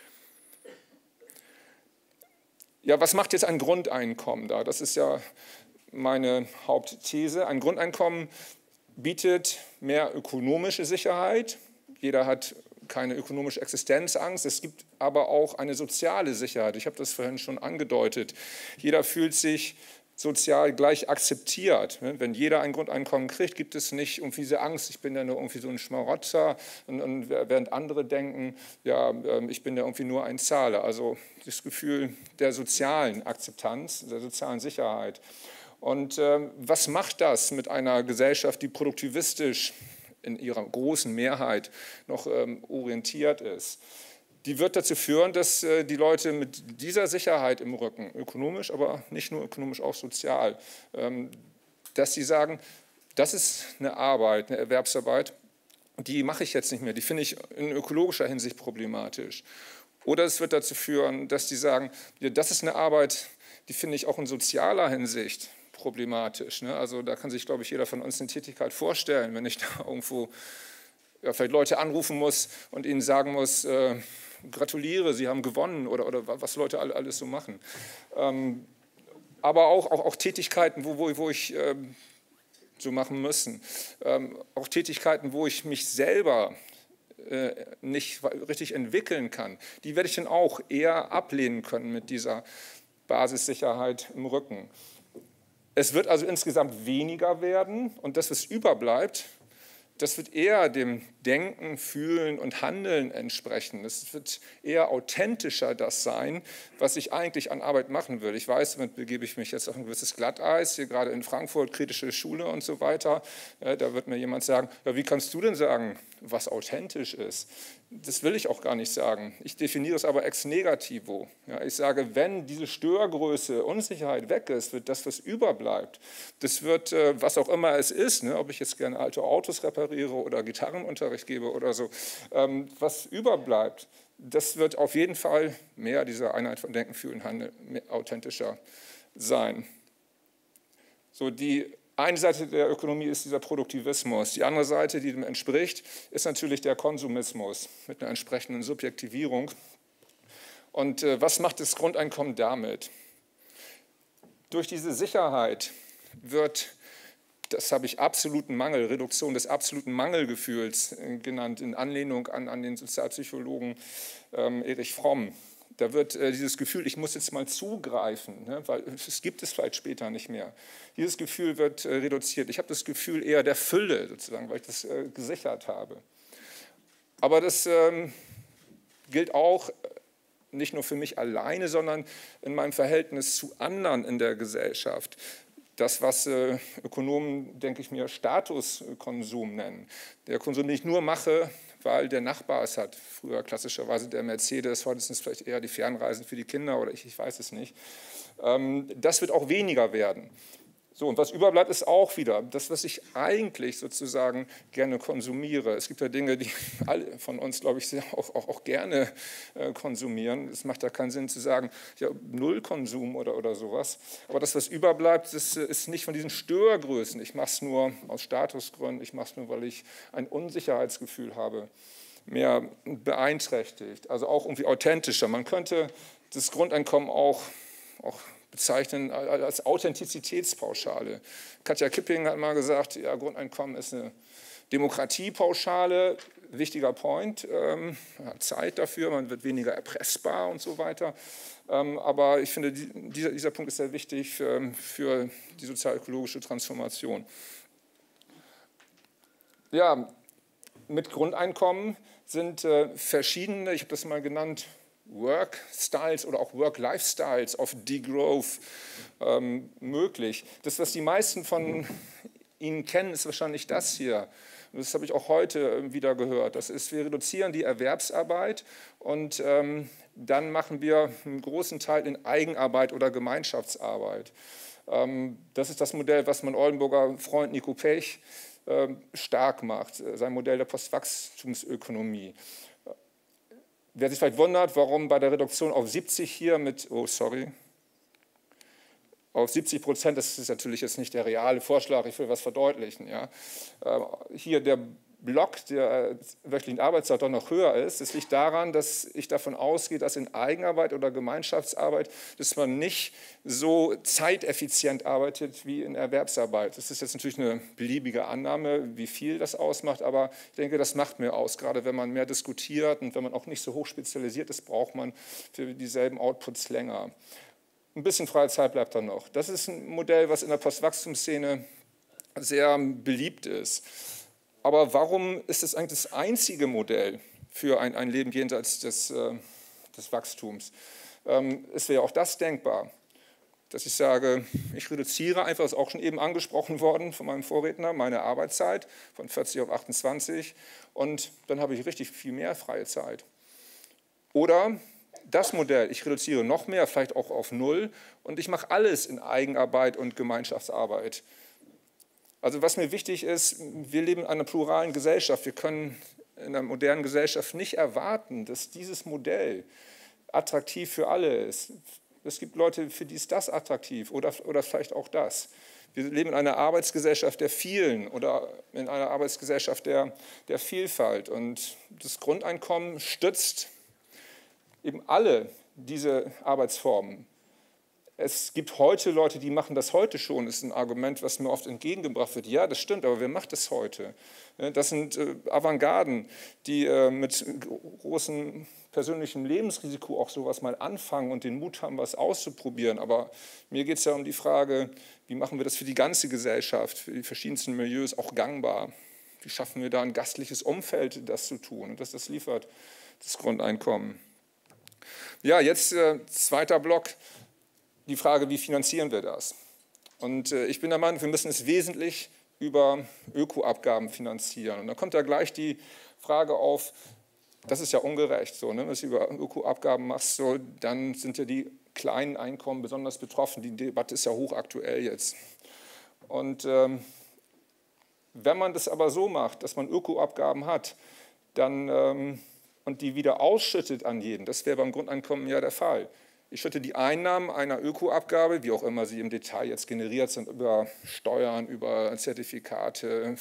Ja, was macht jetzt ein Grundeinkommen da? Das ist ja meine Hauptthese. Ein Grundeinkommen bietet mehr ökonomische Sicherheit. Jeder hat keine ökonomische Existenzangst. Es gibt aber auch eine soziale Sicherheit. Ich habe das vorhin schon angedeutet. Jeder fühlt sich sozial gleich akzeptiert. Wenn jeder ein Grundeinkommen kriegt, gibt es nicht irgendwie diese Angst, ich bin ja nur irgendwie so ein Schmarotzer, und, und während andere denken, ja, ich bin ja irgendwie nur ein Zahler. Also das Gefühl der sozialen Akzeptanz, der sozialen Sicherheit. Und äh, was macht das mit einer Gesellschaft, die produktivistisch in ihrer großen Mehrheit noch ähm, orientiert ist? Die wird dazu führen, dass äh, die Leute mit dieser Sicherheit im Rücken, ökonomisch, aber nicht nur ökonomisch, auch sozial, ähm, dass sie sagen, das ist eine Arbeit, eine Erwerbsarbeit, die mache ich jetzt nicht mehr, die finde ich in ökologischer Hinsicht problematisch. Oder es wird dazu führen, dass die sagen, ja, das ist eine Arbeit, die finde ich auch in sozialer Hinsicht problematisch. Ne? Also da kann sich, glaube ich, jeder von uns eine Tätigkeit vorstellen, wenn ich da irgendwo ja, vielleicht Leute anrufen muss und ihnen sagen muss, äh, gratuliere, Sie haben gewonnen oder, oder was Leute alles so machen. Ähm, aber auch, auch, auch Tätigkeiten, wo, wo, wo ich ähm, so machen müssen. Ähm, auch Tätigkeiten, wo ich mich selber äh, nicht richtig entwickeln kann, die werde ich dann auch eher ablehnen können mit dieser Basissicherheit im Rücken. Es wird also insgesamt weniger werden und das, was überbleibt, das wird eher dem Denken, Fühlen und Handeln entsprechen. Es wird eher authentischer das sein, was ich eigentlich an Arbeit machen will. Ich weiß, damit begebe ich mich jetzt auf ein gewisses Glatteis, hier gerade in Frankfurt, kritische Schule und so weiter. Ja, da wird mir jemand sagen, ja, wie kannst du denn sagen, was authentisch ist? Das will ich auch gar nicht sagen. Ich definiere es aber ex negativo. Ja, ich sage, wenn diese Störgröße, Unsicherheit weg ist, wird das, was überbleibt, das wird, was auch immer es ist, ne, ob ich jetzt gerne alte Autos repariere oder Gitarrenunterricht gebe oder so, ähm, was überbleibt, das wird auf jeden Fall mehr dieser Einheit von Denken, Fühlen, Handeln, mehr authentischer sein. So, die eine Seite der Ökonomie ist dieser Produktivismus. Die andere Seite, die dem entspricht, ist natürlich der Konsumismus mit einer entsprechenden Subjektivierung. Und äh, was macht das Grundeinkommen damit? Durch diese Sicherheit wird, das habe ich absoluten Mangel, Reduktion des absoluten Mangelgefühls äh, genannt, in Anlehnung an, an den Sozialpsychologen ähm, Erich Fromm. Da wird äh, dieses Gefühl, ich muss jetzt mal zugreifen, ne, weil es gibt es vielleicht später nicht mehr. Dieses Gefühl wird äh, reduziert. Ich habe das Gefühl eher der Fülle, sozusagen, weil ich das äh, gesichert habe. Aber das ähm, gilt auch nicht nur für mich alleine, sondern in meinem Verhältnis zu anderen in der Gesellschaft. Das, was äh, Ökonomen, denke ich mir, Statuskonsum nennen. Der Konsum, den ich nur mache, weil der Nachbar es hat. Früher klassischerweise der Mercedes, heute sind es vielleicht eher die Fernreisen für die Kinder oder ich, ich weiß es nicht. Ähm, das wird auch weniger werden. So, und was überbleibt, ist auch wieder das, was ich eigentlich sozusagen gerne konsumiere. Es gibt ja Dinge, die alle von uns, glaube ich, sehr auch, auch, auch gerne äh, konsumieren. Es macht da keinen Sinn zu sagen, ja, Nullkonsum oder, oder sowas. Aber das, was überbleibt, das ist nicht von diesen Störgrößen. Ich mache es nur aus Statusgründen, ich mache es nur, weil ich ein Unsicherheitsgefühl habe, mehr beeinträchtigt. Also auch irgendwie authentischer. Man könnte das Grundeinkommen auch, auch bezeichnen als Authentizitätspauschale. Katja Kipping hat mal gesagt, ja, Grundeinkommen ist eine Demokratiepauschale, wichtiger Point, ähm, hat Zeit dafür, man wird weniger erpressbar und so weiter. Ähm, aber ich finde, dieser, dieser Punkt ist sehr wichtig für, für die sozialökologische Transformation. Ja, mit Grundeinkommen sind äh, verschiedene, ich habe das mal genannt, Work-Styles oder auch Work-Life-Styles of Degrowth ähm, möglich. Das, was die meisten von Ihnen kennen, ist wahrscheinlich das hier. Das habe ich auch heute wieder gehört. Das ist, wir reduzieren die Erwerbsarbeit und ähm, dann machen wir einen großen Teil in Eigenarbeit oder Gemeinschaftsarbeit. Ähm, das ist das Modell, was mein Oldenburger Freund Nico Pech äh, stark macht, sein Modell der Postwachstumsökonomie. Wer sich vielleicht wundert, warum bei der Reduktion auf siebzig hier mit, oh sorry, auf siebzig Prozent, das ist natürlich jetzt nicht der reale Vorschlag, ich will was verdeutlichen. Ja. Hier der Block der wöchentlichen Arbeitszeit doch noch höher ist. Das liegt daran, dass ich davon ausgehe, dass in Eigenarbeit oder Gemeinschaftsarbeit, dass man nicht so zeiteffizient arbeitet wie in Erwerbsarbeit. Das ist jetzt natürlich eine beliebige Annahme, wie viel das ausmacht, aber ich denke, das macht mehr aus. Gerade wenn man mehr diskutiert und wenn man auch nicht so hoch spezialisiert ist, braucht man für dieselben Outputs länger. Ein bisschen freie Zeit bleibt dann noch. Das ist ein Modell, was in der Postwachstumsszene sehr beliebt ist. Aber warum ist es eigentlich das einzige Modell für ein, ein Leben jenseits des, äh, des Wachstums? Ähm, es wäre auch das denkbar, dass ich sage, ich reduziere einfach, das ist auch schon eben angesprochen worden von meinem Vorredner, meine Arbeitszeit von vierzig auf achtundzwanzig und dann habe ich richtig viel mehr freie Zeit. Oder das Modell, ich reduziere noch mehr, vielleicht auch auf null und ich mache alles in Eigenarbeit und Gemeinschaftsarbeit. Also was mir wichtig ist, wir leben in einer pluralen Gesellschaft. Wir können in einer modernen Gesellschaft nicht erwarten, dass dieses Modell attraktiv für alle ist. Es gibt Leute, für die ist das attraktiv oder, oder vielleicht auch das. Wir leben in einer Arbeitsgesellschaft der Vielen oder in einer Arbeitsgesellschaft der, der Vielfalt. Und das Grundeinkommen stützt eben alle diese Arbeitsformen. Es gibt heute Leute, die machen das heute schon, das ist ein Argument, was mir oft entgegengebracht wird. Ja, das stimmt, aber wer macht das heute? Das sind Avantgarden, die mit großem persönlichem Lebensrisiko auch sowas mal anfangen und den Mut haben, was auszuprobieren. Aber mir geht es ja um die Frage, wie machen wir das für die ganze Gesellschaft, für die verschiedensten Milieus auch gangbar? Wie schaffen wir da ein gastliches Umfeld, das zu tun? Und dass das liefert, das Grundeinkommen. Ja, jetzt äh, zweiter Block. Die Frage, wie finanzieren wir das? Und äh, ich bin der Meinung, wir müssen es wesentlich über Ökoabgaben finanzieren. Und dann kommt da gleich die Frage auf, das ist ja ungerecht, so, ne? Wenn du über Ökoabgaben machst, so, dann sind ja die kleinen Einkommen besonders betroffen. Die Debatte ist ja hochaktuell jetzt. Und ähm, wenn man das aber so macht, dass man Ökoabgaben hat, dann, ähm, und die wieder ausschüttet an jeden, das wäre beim Grundeinkommen ja der Fall. Ich schütte die Einnahmen einer Ökoabgabe, wie auch immer sie im Detail jetzt generiert sind, über Steuern, über Zertifikate,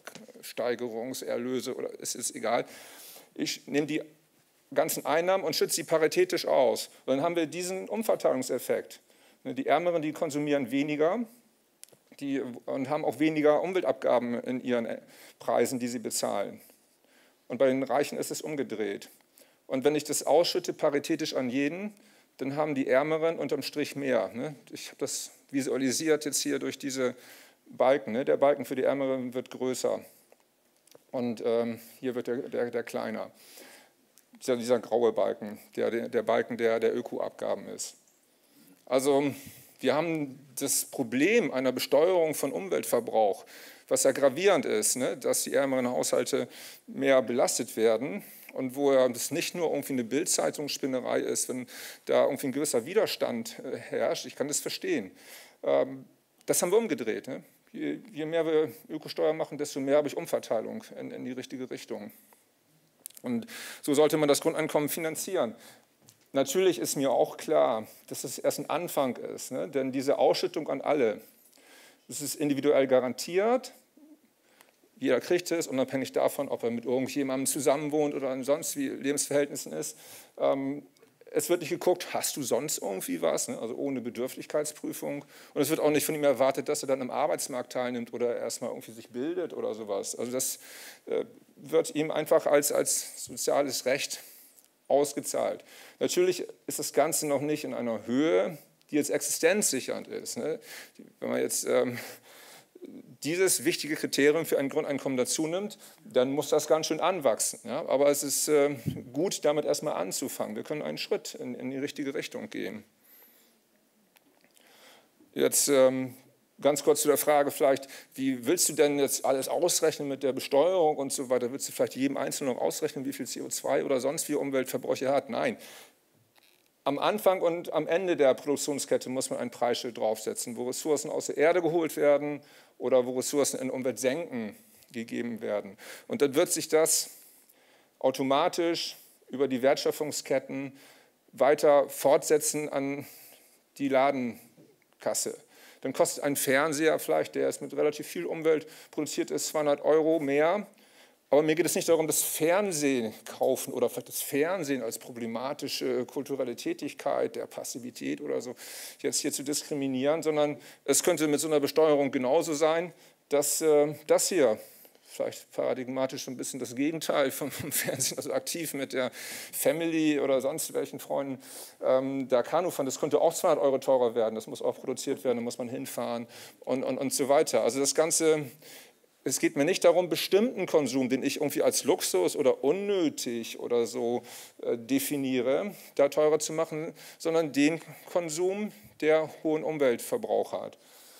Versteigerungserlöse, oder es ist egal. Ich nehme die ganzen Einnahmen und schütze sie paritätisch aus. Und dann haben wir diesen Umverteilungseffekt. Die Ärmeren, die konsumieren weniger die, und haben auch weniger Umweltabgaben in ihren Preisen, die sie bezahlen. Und bei den Reichen ist es umgedreht. Und wenn ich das ausschütte paritätisch an jeden, dann haben die Ärmeren unterm Strich mehr. Ich habe das visualisiert jetzt hier durch diese Balken. Der Balken für die Ärmeren wird größer und ähm, hier wird der, der, der kleiner. Dieser, dieser graue Balken, der, der Balken, der der Ökoabgaben ist. Also wir haben das Problem einer Besteuerung von Umweltverbrauch, was ja gravierend ist, ne? Dass die ärmeren Haushalte mehr belastet werden. Und wo ja das nicht nur irgendwie eine Bild-Zeitungsspinnerei ist, wenn da irgendwie ein gewisser Widerstand herrscht, ich kann das verstehen. Das haben wir umgedreht. Ne? Je, je mehr wir Ökosteuer machen, desto mehr habe ich Umverteilung in, in die richtige Richtung. Und so sollte man das Grundeinkommen finanzieren. Natürlich ist mir auch klar, dass es erst ein Anfang ist, ne? Denn diese Ausschüttung an alle, das ist individuell garantiert. Jeder kriegt es, unabhängig davon, ob er mit irgendjemandem zusammenwohnt oder in sonst wie Lebensverhältnissen ist. Es wird nicht geguckt, hast du sonst irgendwie was, also ohne Bedürftigkeitsprüfung. Und es wird auch nicht von ihm erwartet, dass er dann am Arbeitsmarkt teilnimmt oder erstmal irgendwie sich bildet oder sowas. Also das wird ihm einfach als, als soziales Recht ausgezahlt. Natürlich ist das Ganze noch nicht in einer Höhe, die jetzt existenzsichernd ist. Wenn man jetzt dieses wichtige Kriterium für ein Grundeinkommen dazu nimmt, dann muss das ganz schön anwachsen. Ja? Aber es ist äh, gut, damit erstmal anzufangen. Wir können einen Schritt in, in die richtige Richtung gehen. Jetzt ähm, Ganz kurz zu der Frage vielleicht, wie willst du denn jetzt alles ausrechnen mit der Besteuerung und so weiter? Willst du vielleicht jedem Einzelnen noch ausrechnen, wie viel C O zwei oder sonst wie Umweltverbräuche er hat? Nein. Am Anfang und am Ende der Produktionskette muss man ein Preisschild draufsetzen, wo Ressourcen aus der Erde geholt werden oder wo Ressourcen in Umweltsenken gegeben werden. Und dann wird sich das automatisch über die Wertschöpfungsketten weiter fortsetzen an die Ladenkasse. Dann kostet ein Fernseher vielleicht, der ist mit relativ viel Umwelt produziert ist, zweihundert Euro mehr. Aber mir geht es nicht darum, das Fernsehen kaufen oder vielleicht das Fernsehen als problematische kulturelle Tätigkeit der Passivität oder so jetzt hier zu diskriminieren, sondern es könnte mit so einer Besteuerung genauso sein, dass äh, das hier vielleicht paradigmatisch so ein bisschen das Gegenteil vom, vom Fernsehen, also aktiv mit der Family oder sonst welchen Freunden, ähm, da Kanu fahren, das könnte auch zweihundert Euro teurer werden, das muss auch produziert werden, da muss man hinfahren und, und, und so weiter. Also das Ganze, es geht mir nicht darum, bestimmten Konsum, den ich irgendwie als Luxus oder unnötig oder so äh, definiere, da teurer zu machen, sondern den Konsum, der hohen Umweltverbrauch hat.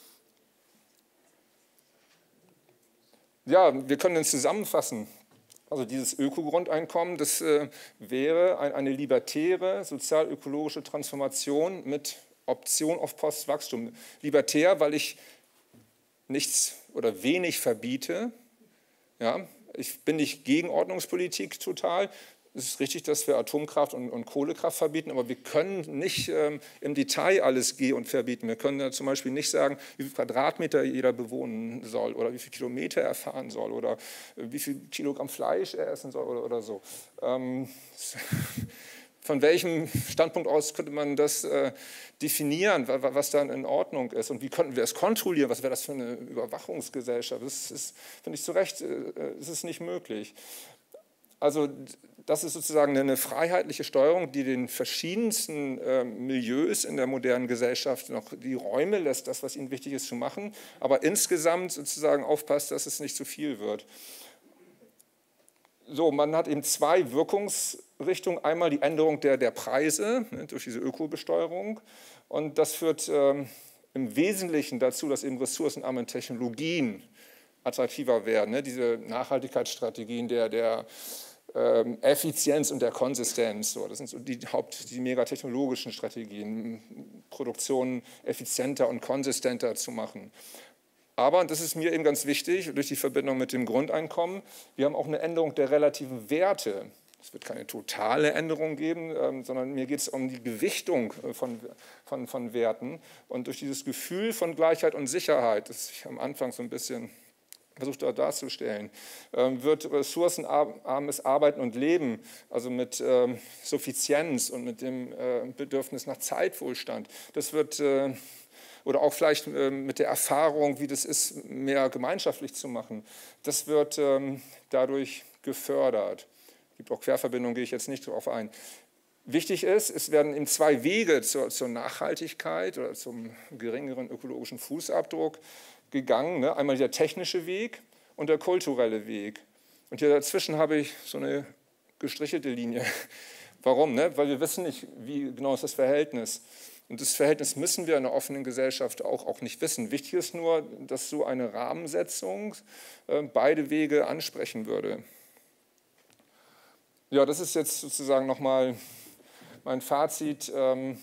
Ja, wir können es zusammenfassen. Also dieses Ökogrundeinkommen, das äh, wäre ein, eine libertäre, sozial-ökologische Transformation mit Option auf Postwachstum. Libertär, weil ich nichts oder wenig verbiete. Ja, ich bin nicht gegen Ordnungspolitik total. Es ist richtig, dass wir Atomkraft und, und Kohlekraft verbieten, aber wir können nicht ähm, im Detail alles geh- und verbieten. Wir können ja zum Beispiel nicht sagen, wie viel Quadratmeter jeder bewohnen soll oder wie viel Kilometer er fahren soll oder äh, wie viel Kilogramm Fleisch er essen soll oder, oder so. Ähm, von welchem Standpunkt aus könnte man das äh, definieren, was dann in Ordnung ist und wie könnten wir es kontrollieren, was wäre das für eine Überwachungsgesellschaft? Das ist, finde ich zu Recht, äh, ist es nicht möglich. Also das ist sozusagen eine freiheitliche Steuerung, die den verschiedensten äh, Milieus in der modernen Gesellschaft noch die Räume lässt, das, was ihnen wichtig ist, zu machen, aber insgesamt sozusagen aufpasst, dass es nicht zu viel wird. So, man hat eben zwei Wirkungsrichtungen. Einmal die Änderung der, der Preise ne, durch diese Ökobesteuerung. Und das führt ähm, im Wesentlichen dazu, dass eben ressourcenarme Technologien attraktiver werden. Ne? Diese Nachhaltigkeitsstrategien der, der ähm, Effizienz und der Konsistenz. So, das sind so die Haupt-, die megatechnologischen Strategien, Produktion effizienter und konsistenter zu machen. Aber, und das ist mir eben ganz wichtig, durch die Verbindung mit dem Grundeinkommen, wir haben auch eine Änderung der relativen Werte. Es wird keine totale Änderung geben, ähm, sondern mir geht es um die Gewichtung von, von, von Werten. Und durch dieses Gefühl von Gleichheit und Sicherheit, das ich am Anfang so ein bisschen versucht da darzustellen, ähm, wird ressourcenarmes Arbeiten und Leben, also mit ähm, Suffizienz und mit dem äh, Bedürfnis nach Zeitwohlstand, das wird... Äh, oder auch vielleicht mit der Erfahrung, wie das ist, mehr gemeinschaftlich zu machen. Das wird ähm, dadurch gefördert. Es gibt auch Querverbindungen, gehe ich jetzt nicht darauf ein. Wichtig ist, es werden eben zwei Wege zur, zur Nachhaltigkeit oder zum geringeren ökologischen Fußabdruck gegangen. Ne? Einmal der technische Weg und der kulturelle Weg. Und hier dazwischen habe ich so eine gestrichelte Linie. Warum? Ne? Weil wir wissen nicht, wie genau ist das Verhältnis. Und das Verhältnis müssen wir in einer offenen Gesellschaft auch, auch nicht wissen. Wichtig ist nur, dass so eine Rahmensetzung äh, beide Wege ansprechen würde. Ja, das ist jetzt sozusagen nochmal mein Fazit ähm,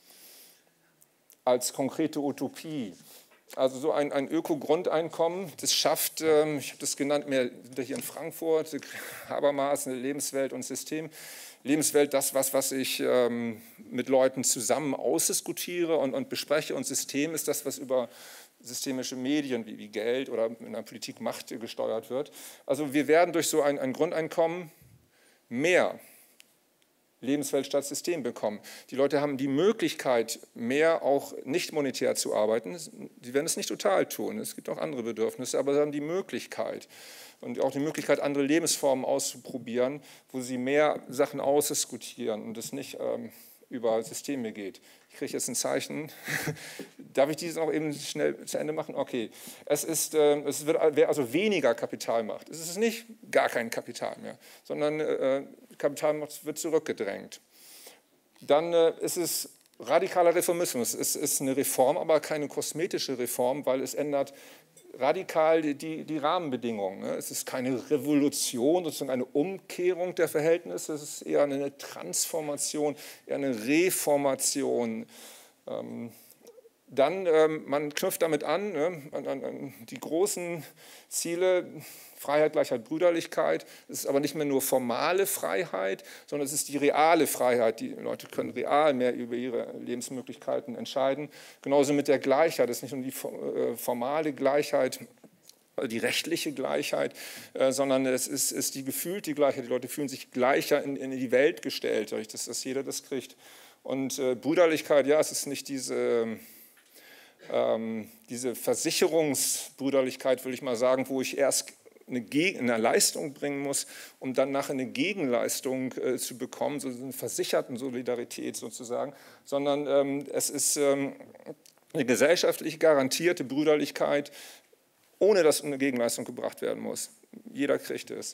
als konkrete Utopie. Also so ein, ein Öko-Grundeinkommen, das schafft, ähm, ich habe das genannt, wir sind hier in Frankfurt, Habermas, eine Lebenswelt und System. Lebenswelt, das, was, was ich ähm, mit Leuten zusammen ausdiskutiere und, und bespreche. Und System ist das, was über systemische Medien wie, wie Geld oder in der Politik Macht gesteuert wird. Also wir werden durch so ein, ein Grundeinkommen mehr Lebenswelt statt System bekommen. Die Leute haben die Möglichkeit, mehr auch nicht monetär zu arbeiten. Sie werden es nicht total tun. Es gibt auch andere Bedürfnisse, aber sie haben die Möglichkeit. Und auch die Möglichkeit, andere Lebensformen auszuprobieren, wo sie mehr Sachen ausdiskutieren und es nicht ähm, über Systeme geht. Ich kriege jetzt ein Zeichen. Darf ich dieses noch eben schnell zu Ende machen? Okay. Es, ist, äh, es wird wer also weniger Kapitalmacht. Es ist nicht gar kein Kapital mehr, sondern äh, Kapitalmacht wird zurückgedrängt. Dann äh, ist es radikaler Reformismus. Es ist eine Reform, aber keine kosmetische Reform, weil es ändert radikal die, die, die Rahmenbedingungen. Es ist keine Revolution, sozusagen eine Umkehrung der Verhältnisse, es ist eher eine Transformation, eher eine Reformation. Dann, man knüpft damit an, an, an die großen Ziele, Freiheit, Gleichheit, Brüderlichkeit. Es ist aber nicht mehr nur formale Freiheit, sondern es ist die reale Freiheit. Die Leute können real mehr über ihre Lebensmöglichkeiten entscheiden. Genauso mit der Gleichheit. Es ist nicht nur die formale Gleichheit, die rechtliche Gleichheit, sondern es ist, ist die gefühlte Gleichheit. Die Leute fühlen sich gleicher in, in die Welt gestellt, dass, dass jeder das kriegt. Und äh, Brüderlichkeit, ja, es ist nicht diese... Ähm, diese Versicherungsbrüderlichkeit, will ich mal sagen, wo ich erst eine, eine Leistung bringen muss, um dann nachher eine Gegenleistung äh, zu bekommen, so eine versicherte Solidarität sozusagen, sondern ähm, es ist ähm, eine gesellschaftlich garantierte Brüderlichkeit, ohne dass eine Gegenleistung gebracht werden muss. Jeder kriegt es.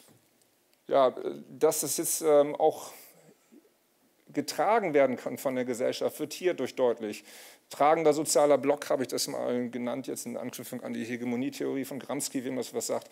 Ja, dass es jetzt ähm, auch getragen werden kann von der Gesellschaft, wird hier durch deutlich. Tragender sozialer Block habe ich das mal genannt, jetzt in Anknüpfung an die Hegemonietheorie von Gramsci, wem das was sagt.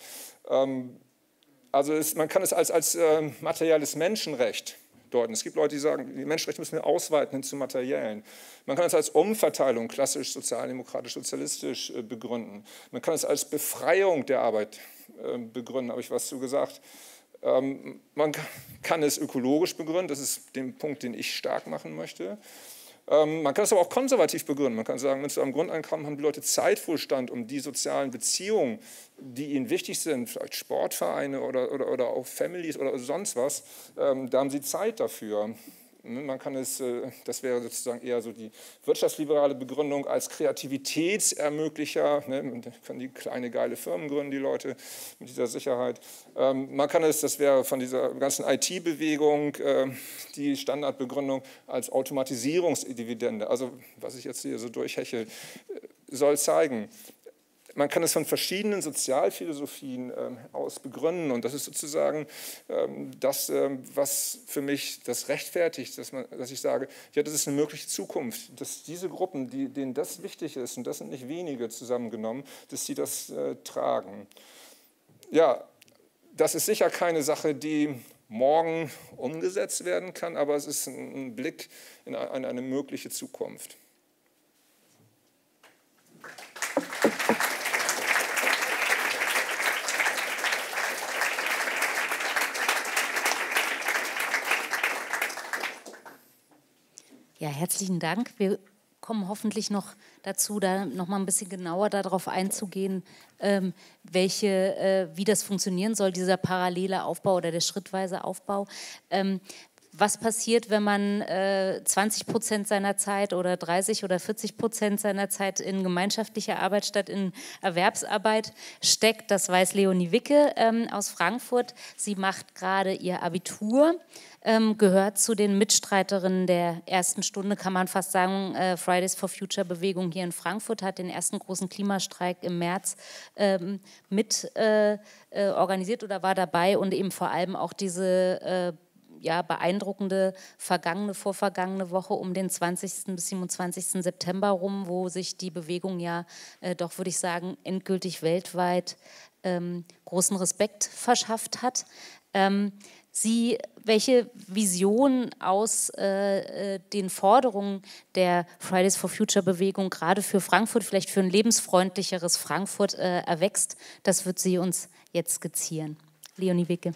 Also es, man kann es als, als äh, materielles Menschenrecht deuten. Es gibt Leute, die sagen, die Menschenrechte müssen wir ausweiten hin zu materiellen. Man kann es als Umverteilung, klassisch sozialdemokratisch, sozialistisch äh, begründen. Man kann es als Befreiung der Arbeit äh, begründen, habe ich was zu gesagt. Ähm, man kann es ökologisch begründen, das ist der Punkt, den ich stark machen möchte. Man kann es aber auch konservativ begründen. Man kann sagen, mit so einem Grundeinkommen haben die Leute Zeitwohlstand, um die sozialen Beziehungen, die ihnen wichtig sind, vielleicht Sportvereine oder, oder, oder auch Families oder sonst was, ähm, da haben sie Zeit dafür. Man kann es, das wäre sozusagen eher so die wirtschaftsliberale Begründung als Kreativitätsermöglicher. Ne? Man kann die kleine geile Firmen gründen, die Leute mit dieser Sicherheit. Man kann es, das wäre von dieser ganzen I T-Bewegung, die Standardbegründung als Automatisierungsdividende. Also was ich jetzt hier so durchhechel, soll zeigen. Man kann es von verschiedenen Sozialphilosophien äh, aus begründen und das ist sozusagen ähm, das, ähm, was für mich das rechtfertigt, dass, man, dass ich sage, ja, das ist eine mögliche Zukunft, dass diese Gruppen, die, denen das wichtig ist, und das sind nicht wenige zusammengenommen, dass sie das äh, tragen. Ja, das ist sicher keine Sache, die morgen umgesetzt werden kann, aber es ist ein, ein Blick in eine, eine mögliche Zukunft. Ja, herzlichen Dank. Wir kommen hoffentlich noch dazu, da noch mal ein bisschen genauer darauf einzugehen, ähm, welche, äh, wie das funktionieren soll, dieser parallele Aufbau oder der schrittweise Aufbau. Ähm, was passiert, wenn man äh, zwanzig Prozent seiner Zeit oder dreißig oder vierzig Prozent seiner Zeit in gemeinschaftliche Arbeit statt in Erwerbsarbeit steckt? Das weiß Leonie Wicke ähm, aus Frankfurt. Sie macht gerade ihr Abitur. Ähm, gehört zu den Mitstreiterinnen der ersten Stunde, kann man fast sagen, äh, Fridays for Future Bewegung hier in Frankfurt hat den ersten großen Klimastreik im März ähm, mit äh, äh, organisiert oder war dabei und eben vor allem auch diese äh, ja, beeindruckende vergangene, vorvergangene Woche um den zwanzigsten bis siebenundzwanzigsten September rum, wo sich die Bewegung ja äh, doch, würde ich sagen, endgültig weltweit ähm, großen Respekt verschafft hat. Ähm, Sie, welche Vision aus äh, den Forderungen der Fridays for Future Bewegung gerade für Frankfurt, vielleicht für ein lebensfreundlicheres Frankfurt äh, erwächst, das wird sie uns jetzt skizzieren. Leonie Wicke.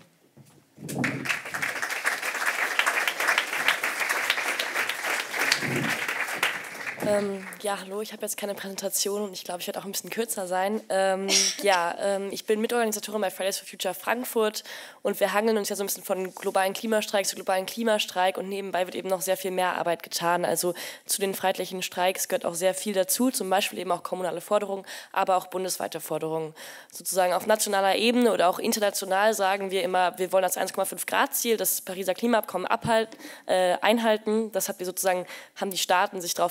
Ähm, ja, hallo, ich habe jetzt keine Präsentation und ich glaube, ich werde auch ein bisschen kürzer sein. Ähm, ja, ähm, ich bin Mitorganisatorin bei Fridays for Future Frankfurt und wir hangeln uns ja so ein bisschen von globalen Klimastreik zu globalen Klimastreik und nebenbei wird eben noch sehr viel mehr Arbeit getan. Also zu den freiheitlichen Streiks gehört auch sehr viel dazu, zum Beispiel eben auch kommunale Forderungen, aber auch bundesweite Forderungen. Sozusagen auf nationaler Ebene oder auch international sagen wir immer, wir wollen das eins Komma fünf Grad Ziel, das Pariser Klimaabkommen abhalten, äh, einhalten. Das hat wir sozusagen, haben die Staaten sich darauf geeinigt.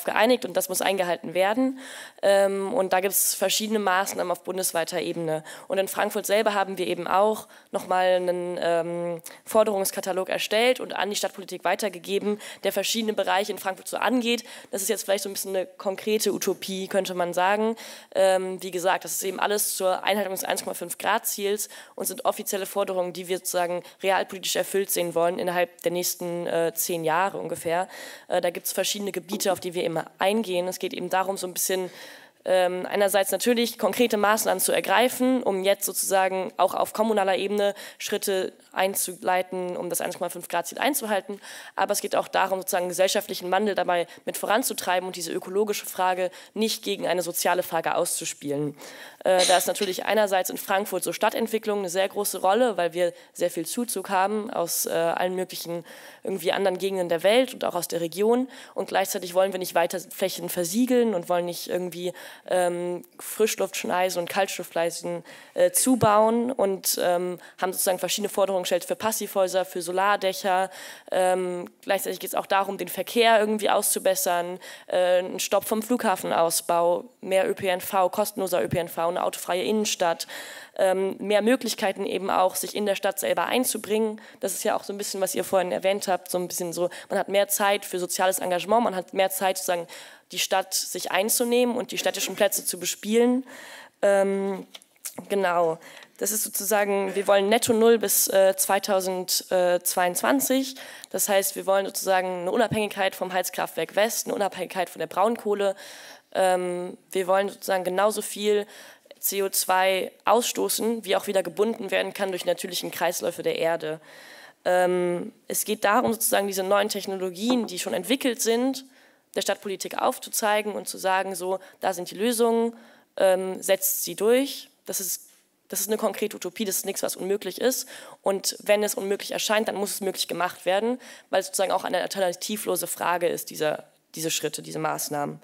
gesagt und das muss eingehalten werden. Ähm, und da gibt es verschiedene Maßnahmen auf bundesweiter Ebene. Und in Frankfurt selber haben wir eben auch nochmal einen ähm, Forderungskatalog erstellt und an die Stadtpolitik weitergegeben, der verschiedene Bereiche in Frankfurt so angeht. Das ist jetzt vielleicht so ein bisschen eine konkrete Utopie, könnte man sagen. Ähm, wie gesagt, das ist eben alles zur Einhaltung des eins Komma fünf Grad Ziels und sind offizielle Forderungen, die wir sozusagen realpolitisch erfüllt sehen wollen innerhalb der nächsten äh, zehn Jahre ungefähr. Äh, da gibt es verschiedene Gebiete, auf die wir immer eingehen. Es geht eben darum, so ein bisschen Ähm, einerseits natürlich konkrete Maßnahmen zu ergreifen, um jetzt sozusagen auch auf kommunaler Ebene Schritte einzuleiten, um das eins Komma fünf Grad Ziel einzuhalten. Aber es geht auch darum, sozusagen gesellschaftlichen Wandel dabei mit voranzutreiben und diese ökologische Frage nicht gegen eine soziale Frage auszuspielen. Äh, da ist natürlich einerseits in Frankfurt so Stadtentwicklung eine sehr große Rolle, weil wir sehr viel Zuzug haben aus äh, allen möglichen irgendwie anderen Gegenden der Welt und auch aus der Region. Und gleichzeitig wollen wir nicht weiter Flächen versiegeln und wollen nicht irgendwie Ähm, Frischluftschneisen und Kaltluftschneisen äh, zubauen und ähm, haben sozusagen verschiedene Forderungen gestellt für Passivhäuser, für Solardächer. Ähm, gleichzeitig geht es auch darum, den Verkehr irgendwie auszubessern, äh, einen Stopp vom Flughafenausbau, mehr Ö P N V, kostenloser Ö P N V, eine autofreie Innenstadt. Ähm, mehr Möglichkeiten eben auch, sich in der Stadt selber einzubringen. Das ist ja auch so ein bisschen, was ihr vorhin erwähnt habt, so ein bisschen so, man hat mehr Zeit für soziales Engagement, man hat mehr Zeit sozusagen die Stadt sich einzunehmen und die städtischen Plätze zu bespielen. Ähm, genau, das ist sozusagen, wir wollen netto null bis äh, zweitausendzweiundzwanzig. Das heißt, wir wollen sozusagen eine Unabhängigkeit vom Heizkraftwerk West, eine Unabhängigkeit von der Braunkohle. Ähm, wir wollen sozusagen genauso viel C O zwei ausstoßen, wie auch wieder gebunden werden kann durch natürlichen Kreisläufe der Erde. Ähm, es geht darum, sozusagen diese neuen Technologien, die schon entwickelt sind, der Stadtpolitik aufzuzeigen und zu sagen, so, da sind die Lösungen, ähm, setzt sie durch. Das ist, das ist eine konkrete Utopie, das ist nichts, was unmöglich ist. Und wenn es unmöglich erscheint, dann muss es möglich gemacht werden, weil es sozusagen auch eine alternativlose Frage ist, dieser, diese Schritte, diese Maßnahmen.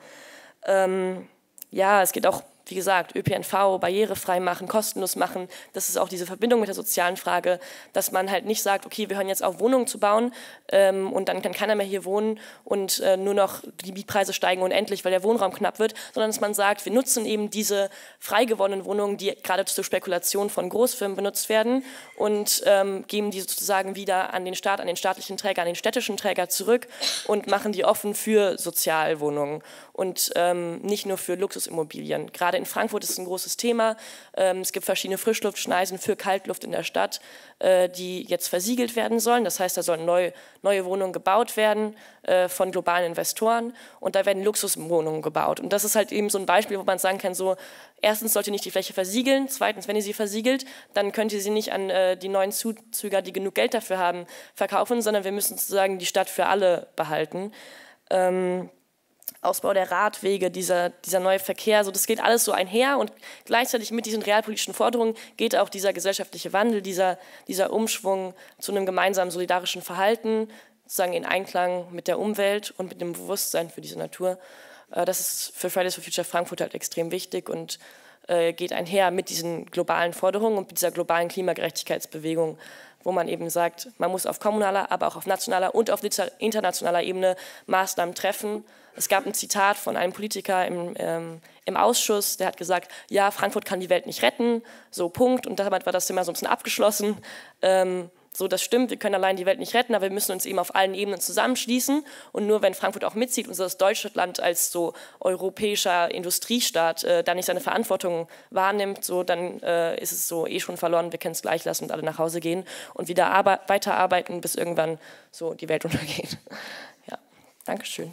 Ähm, ja, es geht auch, wie gesagt, Ö P N V barrierefrei machen, kostenlos machen. Das ist auch diese Verbindung mit der sozialen Frage, dass man halt nicht sagt, okay, wir hören jetzt auf, Wohnungen zu bauen ähm, und dann kann keiner mehr hier wohnen und äh, nur noch die Mietpreise steigen unendlich, weil der Wohnraum knapp wird, sondern dass man sagt, wir nutzen eben diese frei gewordenen Wohnungen, die gerade zur Spekulation von Großfirmen benutzt werden und ähm, geben die sozusagen wieder an den Staat, an den staatlichen Träger, an den städtischen Träger zurück und machen die offen für Sozialwohnungen und ähm, nicht nur für Luxusimmobilien. Gerade in Frankfurt ist es ein großes Thema. Ähm, es gibt verschiedene Frischluftschneisen für Kaltluft in der Stadt, äh, die jetzt versiegelt werden sollen. Das heißt, da sollen neu, neue Wohnungen gebaut werden äh, von globalen Investoren und da werden Luxuswohnungen gebaut. Und das ist halt eben so ein Beispiel, wo man sagen kann, so, erstens sollt ihr nicht die Fläche versiegeln, zweitens, wenn ihr sie versiegelt, dann könnt ihr sie nicht an äh, die neuen Zuzüger, die genug Geld dafür haben, verkaufen, sondern wir müssen sozusagen die Stadt für alle behalten. Ähm, Ausbau der Radwege, dieser, dieser neue Verkehr, so das geht alles so einher und gleichzeitig mit diesen realpolitischen Forderungen geht auch dieser gesellschaftliche Wandel, dieser, dieser Umschwung zu einem gemeinsamen solidarischen Verhalten, sozusagen in Einklang mit der Umwelt und mit dem Bewusstsein für diese Natur. Das ist für Fridays for Future Frankfurt halt extrem wichtig und geht einher mit diesen globalen Forderungen und mit dieser globalen Klimagerechtigkeitsbewegung, wo man eben sagt, man muss auf kommunaler, aber auch auf nationaler und auf internationaler Ebene Maßnahmen treffen. Es gab ein Zitat von einem Politiker im, ähm, im Ausschuss, der hat gesagt, ja, Frankfurt kann die Welt nicht retten, so Punkt. Und damit war das Thema so ein bisschen abgeschlossen. Ähm, so, das stimmt, wir können allein die Welt nicht retten, aber wir müssen uns eben auf allen Ebenen zusammenschließen. Und nur wenn Frankfurt auch mitzieht und so das Deutschland als so europäischer Industriestaat äh, da nicht seine Verantwortung wahrnimmt, so, dann äh, ist es so eh schon verloren, wir können es gleich lassen und alle nach Hause gehen und wieder weiterarbeiten, bis irgendwann so die Welt untergeht. Ja, Dankeschön.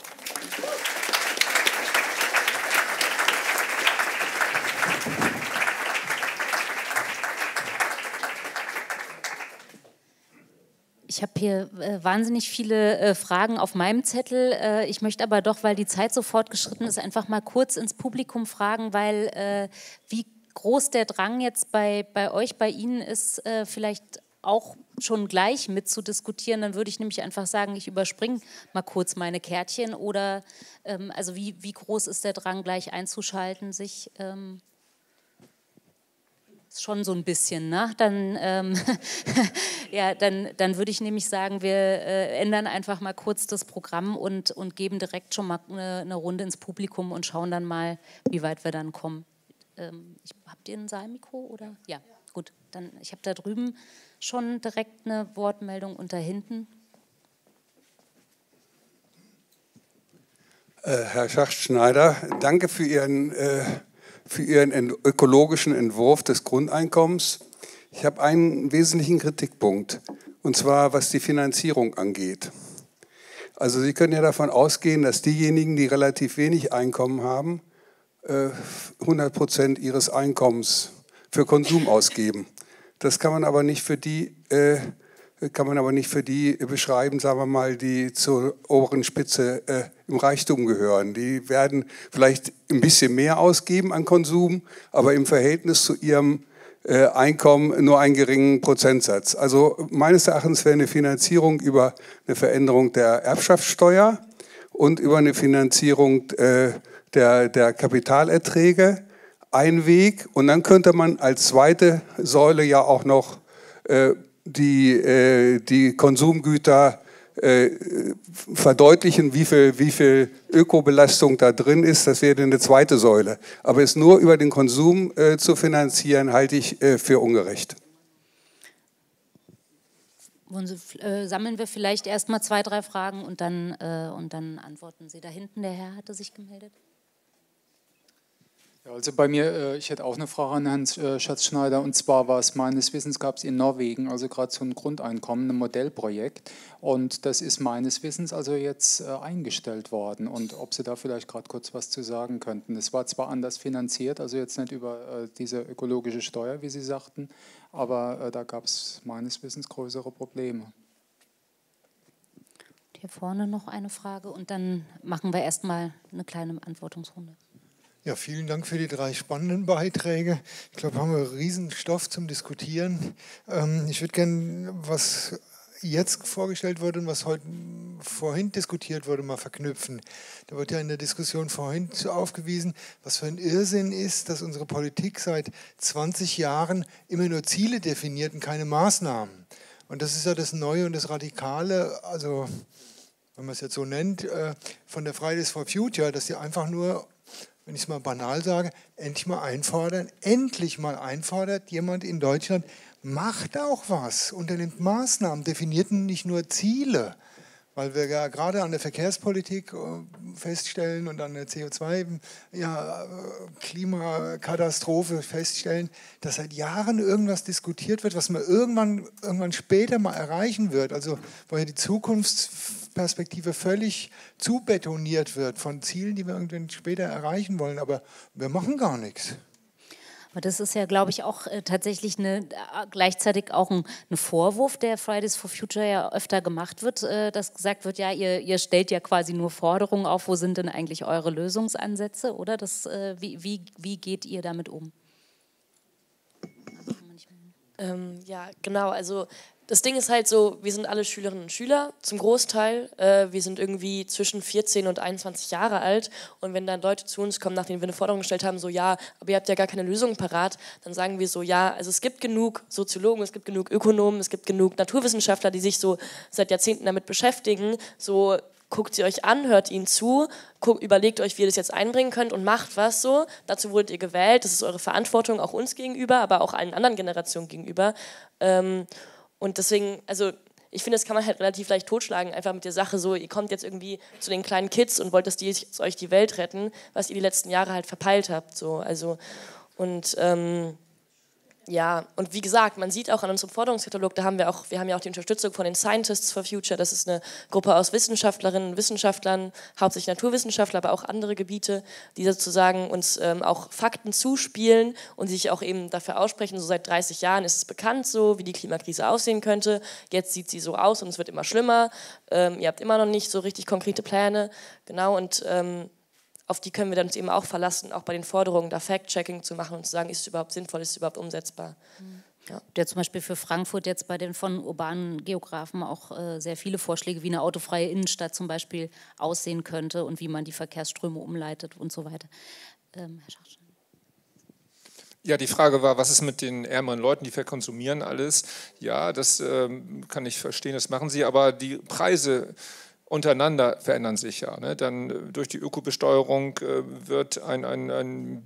Ich habe hier äh, wahnsinnig viele äh, Fragen auf meinem Zettel. Äh, ich möchte aber doch, weil die Zeit so fortgeschritten ist, einfach mal kurz ins Publikum fragen, weil äh, wie groß der Drang jetzt bei, bei euch, bei Ihnen ist, äh, vielleicht auch schon gleich mitzudiskutieren. Dann würde ich nämlich einfach sagen, ich überspringe mal kurz meine Kärtchen. Oder ähm, also wie, wie groß ist der Drang, gleich einzuschalten, sich... Ähm Schon so ein bisschen, ne? Dann, ähm, ja, dann, dann würde ich nämlich sagen, wir äh, ändern einfach mal kurz das Programm und, und geben direkt schon mal eine, eine Runde ins Publikum und schauen dann mal, wie weit wir dann kommen. Ähm, ich, habt ihr ein Saalmikro oder? Ja, gut. Dann, ich habe da drüben schon direkt eine Wortmeldung und da hinten. Äh, Herr Schacht-Schneider, danke für Ihren äh, für Ihren ökologischen Entwurf des Grundeinkommens. Ich habe einen wesentlichen Kritikpunkt, und zwar was die Finanzierung angeht. Also Sie können ja davon ausgehen, dass diejenigen, die relativ wenig Einkommen haben, hundert Prozent ihres Einkommens für Konsum ausgeben. Das kann man aber nicht für die, äh, kann man aber nicht für die beschreiben, sagen wir mal, die zur oberen Spitze äh, im Reichtum gehören. Die werden vielleicht ein bisschen mehr ausgeben an Konsum, aber im Verhältnis zu ihrem äh, Einkommen nur einen geringen Prozentsatz. Also meines Erachtens wäre eine Finanzierung über eine Veränderung der Erbschaftssteuer und über eine Finanzierung äh, der, der Kapitalerträge ein Weg. Und dann könnte man als zweite Säule ja auch noch äh, die, äh, die Konsumgüter äh, verdeutlichen, wie viel, wie viel Ökobelastung da drin ist. Das wäre eine zweite Säule. Aber es nur über den Konsum äh, zu finanzieren, halte ich äh, für ungerecht. Sie, äh, sammeln wir vielleicht erst mal zwei, drei Fragen und dann, äh, und dann antworten Sie. Da hinten, der Herr hatte sich gemeldet. Ja, also bei mir, ich hätte auch eine Frage an Herrn Schacht-Schneider, und zwar war es meines Wissens, gab es in Norwegen also gerade so ein Grundeinkommen, ein Modellprojekt, und das ist meines Wissens also jetzt eingestellt worden, und ob Sie da vielleicht gerade kurz was zu sagen könnten. Es war zwar anders finanziert, also jetzt nicht über diese ökologische Steuer, wie Sie sagten, aber da gab es meines Wissens größere Probleme. Hier vorne noch eine Frage und dann machen wir erstmal eine kleine Antwortungsrunde. Ja, vielen Dank für die drei spannenden Beiträge. Ich glaube, haben wir riesen Stoff zum Diskutieren. Ähm, ich würde gerne, was jetzt vorgestellt wurde und was heute vorhin diskutiert wurde, mal verknüpfen. Da wird ja in der Diskussion vorhin aufgewiesen, was für ein Irrsinn ist, dass unsere Politik seit zwanzig Jahren immer nur Ziele definiert und keine Maßnahmen. Und das ist ja das Neue und das Radikale, also wenn man es jetzt so nennt, von der Fridays for Future, dass sie einfach nur, wenn ich es mal banal sage, endlich mal einfordern, endlich mal einfordert jemand in Deutschland, macht auch was, unternimmt Maßnahmen, definiert nicht nur Ziele, weil wir ja gerade an der Verkehrspolitik feststellen und an der C O zwei Klimakatastrophe feststellen, dass seit Jahren irgendwas diskutiert wird, was man irgendwann, irgendwann später mal erreichen wird, also wo ja die Zukunftsperspektive völlig zubetoniert wird von Zielen, die wir irgendwann später erreichen wollen, aber wir machen gar nichts. Aber das ist ja, glaube ich, auch äh, tatsächlich eine, äh, gleichzeitig auch ein, ein Vorwurf, der Fridays for Future ja öfter gemacht wird, äh, dass gesagt wird, ja, ihr, ihr stellt ja quasi nur Forderungen auf, wo sind denn eigentlich eure Lösungsansätze, oder? Das, äh, wie, wie, wie geht ihr damit um? Ähm, ja, genau, also das Ding ist halt so, wir sind alle Schülerinnen und Schüler zum Großteil. Äh, wir sind irgendwie zwischen vierzehn und einundzwanzig Jahre alt. Und wenn dann Leute zu uns kommen, nachdem wir eine Forderung gestellt haben, so ja, aber ihr habt ja gar keine Lösung parat, dann sagen wir so, ja, also es gibt genug Soziologen, es gibt genug Ökonomen, es gibt genug Naturwissenschaftler, die sich so seit Jahrzehnten damit beschäftigen. So guckt sie euch an, hört ihnen zu, guckt, überlegt euch, wie ihr das jetzt einbringen könnt und macht was so. Dazu wurdet ihr gewählt, das ist eure Verantwortung, auch uns gegenüber, aber auch allen anderen Generationen gegenüber. Ähm, Und deswegen, also ich finde, das kann man halt relativ leicht totschlagen, einfach mit der Sache so, ihr kommt jetzt irgendwie zu den kleinen Kids und wollt, dass die euch die Welt retten, was ihr die letzten Jahre halt verpeilt habt. So. Also, und ähm, ja, und wie gesagt, man sieht auch an unserem Forderungskatalog, da haben wir auch, wir haben ja auch die Unterstützung von den Scientists for Future, das ist eine Gruppe aus Wissenschaftlerinnen und Wissenschaftlern, hauptsächlich Naturwissenschaftler, aber auch andere Gebiete, die sozusagen uns ähm, auch Fakten zuspielen und sich auch eben dafür aussprechen, so seit dreißig Jahren ist es bekannt so, wie die Klimakrise aussehen könnte, jetzt sieht sie so aus und es wird immer schlimmer, ähm, ihr habt immer noch nicht so richtig konkrete Pläne, genau, und ähm, auf die können wir dann uns eben auch verlassen, auch bei den Forderungen, da Fact-Checking zu machen und zu sagen, ist es überhaupt sinnvoll, ist es überhaupt umsetzbar. Mhm. Ja. Der zum Beispiel für Frankfurt jetzt bei den von urbanen Geografen auch äh, sehr viele Vorschläge, wie eine autofreie Innenstadt zum Beispiel aussehen könnte und wie man die Verkehrsströme umleitet und so weiter. Ähm, Herr Schacht. Ja, die Frage war, was ist mit den ärmeren Leuten, die verkonsumieren alles? Ja, das ähm, kann ich verstehen, das machen sie, aber die Preise untereinander verändern sich ja. Ne? Dann äh, durch die Ökobesteuerung äh, wird ein, ein, ein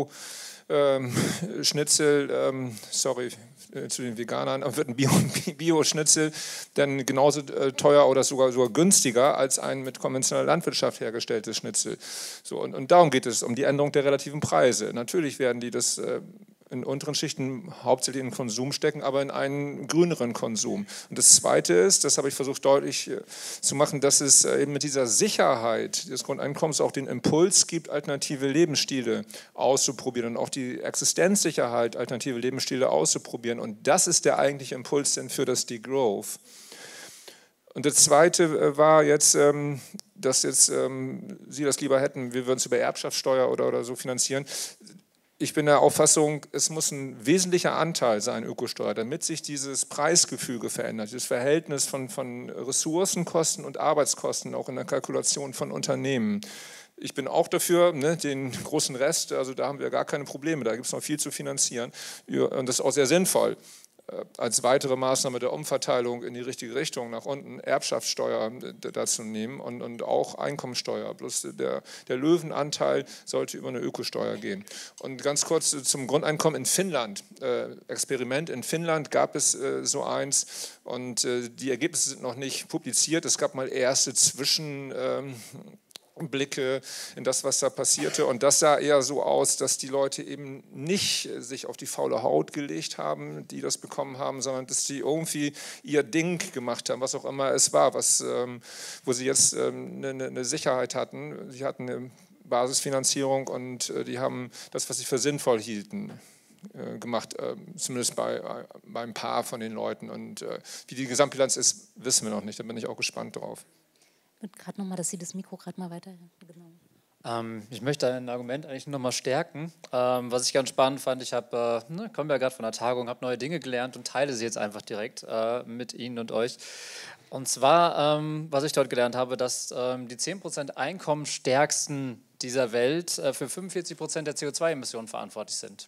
Bio-Schnitzel, ähm, ähm, sorry äh, zu den Veganern, aber wird ein Bio-Schnitzel dann genauso äh, teuer oder sogar, sogar günstiger als ein mit konventioneller Landwirtschaft hergestelltes Schnitzel. So, und, und darum geht es, um die Änderung der relativen Preise. Natürlich werden die das äh, in unteren Schichten hauptsächlich in den Konsum stecken, aber in einen grüneren Konsum. Und das Zweite ist, das habe ich versucht deutlich äh, zu machen, dass es äh, eben mit dieser Sicherheit des Grundeinkommens auch den Impuls gibt, alternative Lebensstile auszuprobieren und auch die Existenzsicherheit, alternative Lebensstile auszuprobieren. Und das ist der eigentliche Impuls denn für das Degrowth. Und das Zweite äh, war jetzt, ähm, dass jetzt ähm, Sie das lieber hätten, wir würden es über Erbschaftssteuer oder, oder so finanzieren. Ich bin der Auffassung, es muss ein wesentlicher Anteil sein, Ökosteuer, damit sich dieses Preisgefüge verändert, dieses Verhältnis von, von Ressourcenkosten und Arbeitskosten auch in der Kalkulation von Unternehmen. Ich bin auch dafür, ne, den großen Rest, also da haben wir gar keine Probleme, da gibt es noch viel zu finanzieren und das ist auch sehr sinnvoll. Als weitere Maßnahme der Umverteilung in die richtige Richtung nach unten Erbschaftssteuer dazu nehmen und, und auch Einkommensteuer. Bloß der, der Löwenanteil sollte über eine Ökosteuer gehen. Und ganz kurz zum Grundeinkommen in Finnland. Äh, Experiment in Finnland gab es äh, so eins und äh, die Ergebnisse sind noch nicht publiziert. Es gab mal erste Zwischen... Ähm, Blicke in das, was da passierte. Und das sah eher so aus, dass die Leute eben nicht sich auf die faule Haut gelegt haben, die das bekommen haben, sondern dass sie irgendwie ihr Ding gemacht haben, was auch immer es war, was, ähm, wo sie jetzt ähm, eine, eine Sicherheit hatten. Sie hatten eine Basisfinanzierung und äh, die haben das, was sie für sinnvoll hielten, äh, gemacht, äh, zumindest bei, äh, bei ein paar von den Leuten. Und äh, wie die Gesamtbilanz ist, wissen wir noch nicht. Da bin ich auch gespannt drauf. Gerade nochmal, dass Sie das Mikro gerade mal weiter... Genau. Ähm, ich möchte ein Argument eigentlich noch mal stärken. Ähm, was ich ganz spannend fand, ich habe, äh, ne, komme ja gerade von der Tagung, habe neue Dinge gelernt und teile sie jetzt einfach direkt äh, mit Ihnen und euch. Und zwar, ähm, was ich dort gelernt habe, dass ähm, die zehn Prozent Einkommensstärksten dieser Welt äh, für fünfundvierzig Prozent der C O zwei Emissionen verantwortlich sind.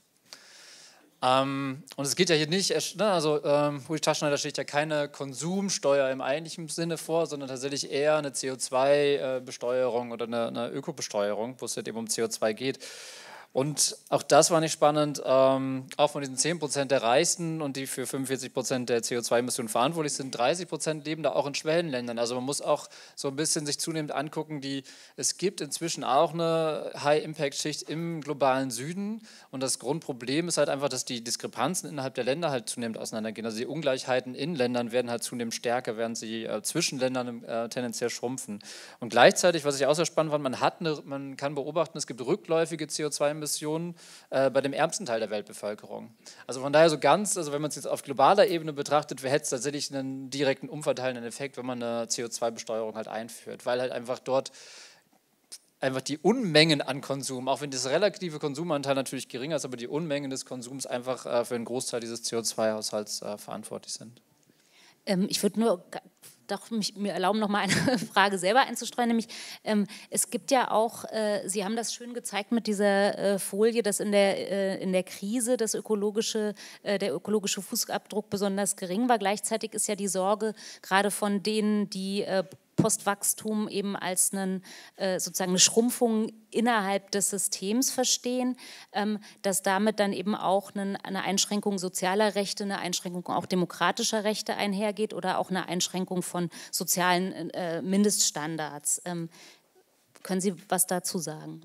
Ähm, und es geht ja hier nicht, ne, also ähm, Ulrich Taschneider schlägt ja keine Konsumsteuer im eigentlichen Sinne vor, sondern tatsächlich eher eine C O zwei Besteuerung oder eine, eine Ökobesteuerung, wo es halt eben um C O zwei geht. Und auch das war nicht spannend, ähm, auch von diesen zehn Prozent der Reichsten und die für fünfundvierzig Prozent der C O zwei Emissionen verantwortlich sind, dreißig Prozent leben da auch in Schwellenländern. Also man muss auch so ein bisschen sich zunehmend angucken, die, es gibt inzwischen auch eine High-Impact-Schicht im globalen Süden und das Grundproblem ist halt einfach, dass die Diskrepanzen innerhalb der Länder halt zunehmend auseinandergehen. Also die Ungleichheiten in Ländern werden halt zunehmend stärker, während sie äh, zwischen Ländern äh, tendenziell schrumpfen. Und gleichzeitig, was ich auch sehr spannend fand, man, hat eine, man kann beobachten, es gibt rückläufige C O zwei Emissionen äh, bei dem ärmsten Teil der Weltbevölkerung. Also von daher so ganz, also wenn man es jetzt auf globaler Ebene betrachtet, hätte es tatsächlich einen direkten umverteilenden Effekt, wenn man eine C O zwei Besteuerung halt einführt, weil halt einfach dort einfach die Unmengen an Konsum, auch wenn das relative Konsumanteil natürlich geringer ist, aber die Unmengen des Konsums einfach äh, für einen Großteil dieses C O zwei Haushalts äh, verantwortlich sind. Ähm, ich würde nur doch mich, mir erlauben, noch mal eine Frage selber einzustreuen, nämlich ähm, es gibt ja auch, äh, Sie haben das schön gezeigt mit dieser äh, Folie, dass in der, äh, in der Krise das ökologische, äh, der ökologische Fußabdruck besonders gering war. Gleichzeitig ist ja die Sorge gerade von denen, die äh, Postwachstum eben als einen, äh, sozusagen eine Schrumpfung innerhalb des Systems verstehen, ähm, dass damit dann eben auch eine, eine Einschränkung sozialer Rechte, eine Einschränkung auch demokratischer Rechte einhergeht oder auch eine Einschränkung von sozialen äh, Mindeststandards. Ähm, können Sie was dazu sagen?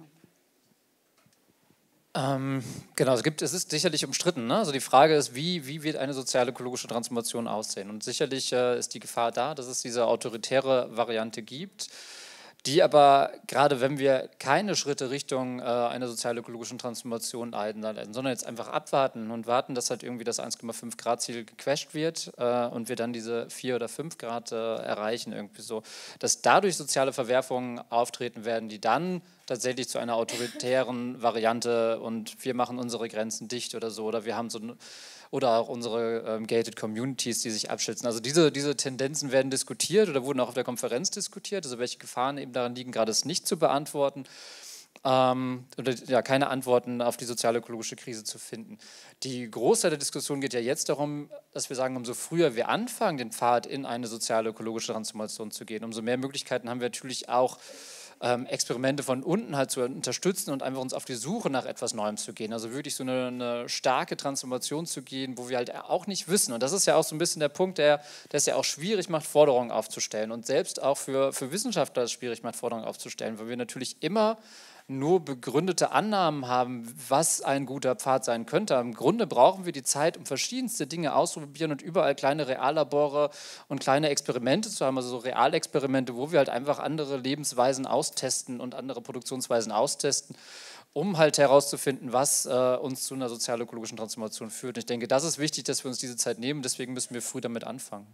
Ähm, genau, es, gibt, es ist sicherlich umstritten. Ne? Also die Frage ist, wie, wie wird eine sozial-ökologische Transformation aussehen? Und sicherlich äh, ist die Gefahr da, dass es diese autoritäre Variante gibt, die aber, gerade wenn wir keine Schritte Richtung äh, einer sozial-ökologischen Transformation einleiten, sondern jetzt einfach abwarten und warten, dass halt irgendwie das eins Komma fünf Grad Ziel gecrasht wird äh, und wir dann diese vier oder fünf Grad äh, erreichen, irgendwie so, dass dadurch soziale Verwerfungen auftreten werden, die dann tatsächlich zu einer autoritären Variante und wir machen unsere Grenzen dicht oder so, oder wir haben so ein, oder auch unsere ähm, gated Communities, die sich abschützen. Also diese, diese Tendenzen werden diskutiert oder wurden auch auf der Konferenz diskutiert, also welche Gefahren eben daran liegen, gerade es nicht zu beantworten. ähm, oder ja, keine Antworten auf die sozial-ökologische Krise zu finden. Die Großteil der Diskussion geht ja jetzt darum, dass wir sagen, umso früher wir anfangen, den Pfad in eine sozial-ökologische Transformation zu gehen, umso mehr Möglichkeiten haben wir natürlich auch, ähm, Experimente von unten halt zu unterstützen und einfach uns auf die Suche nach etwas Neuem zu gehen. Also wirklich so eine, eine starke Transformation zu gehen, wo wir halt auch nicht wissen. Und das ist ja auch so ein bisschen der Punkt, der, der es ja auch schwierig macht, Forderungen aufzustellen und selbst auch für, für Wissenschaftler es schwierig macht, Forderungen aufzustellen, weil wir natürlich immer nur begründete Annahmen haben, was ein guter Pfad sein könnte. Im Grunde brauchen wir die Zeit, um verschiedenste Dinge auszuprobieren und überall kleine Reallabore und kleine Experimente zu haben, also so Realexperimente, wo wir halt einfach andere Lebensweisen austesten und andere Produktionsweisen austesten, um halt herauszufinden, was äh, uns zu einer sozial-ökologischen Transformation führt. Und ich denke, das ist wichtig, dass wir uns diese Zeit nehmen, deswegen müssen wir früh damit anfangen.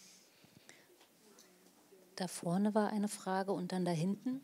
Da vorne war eine Frage und dann da hinten.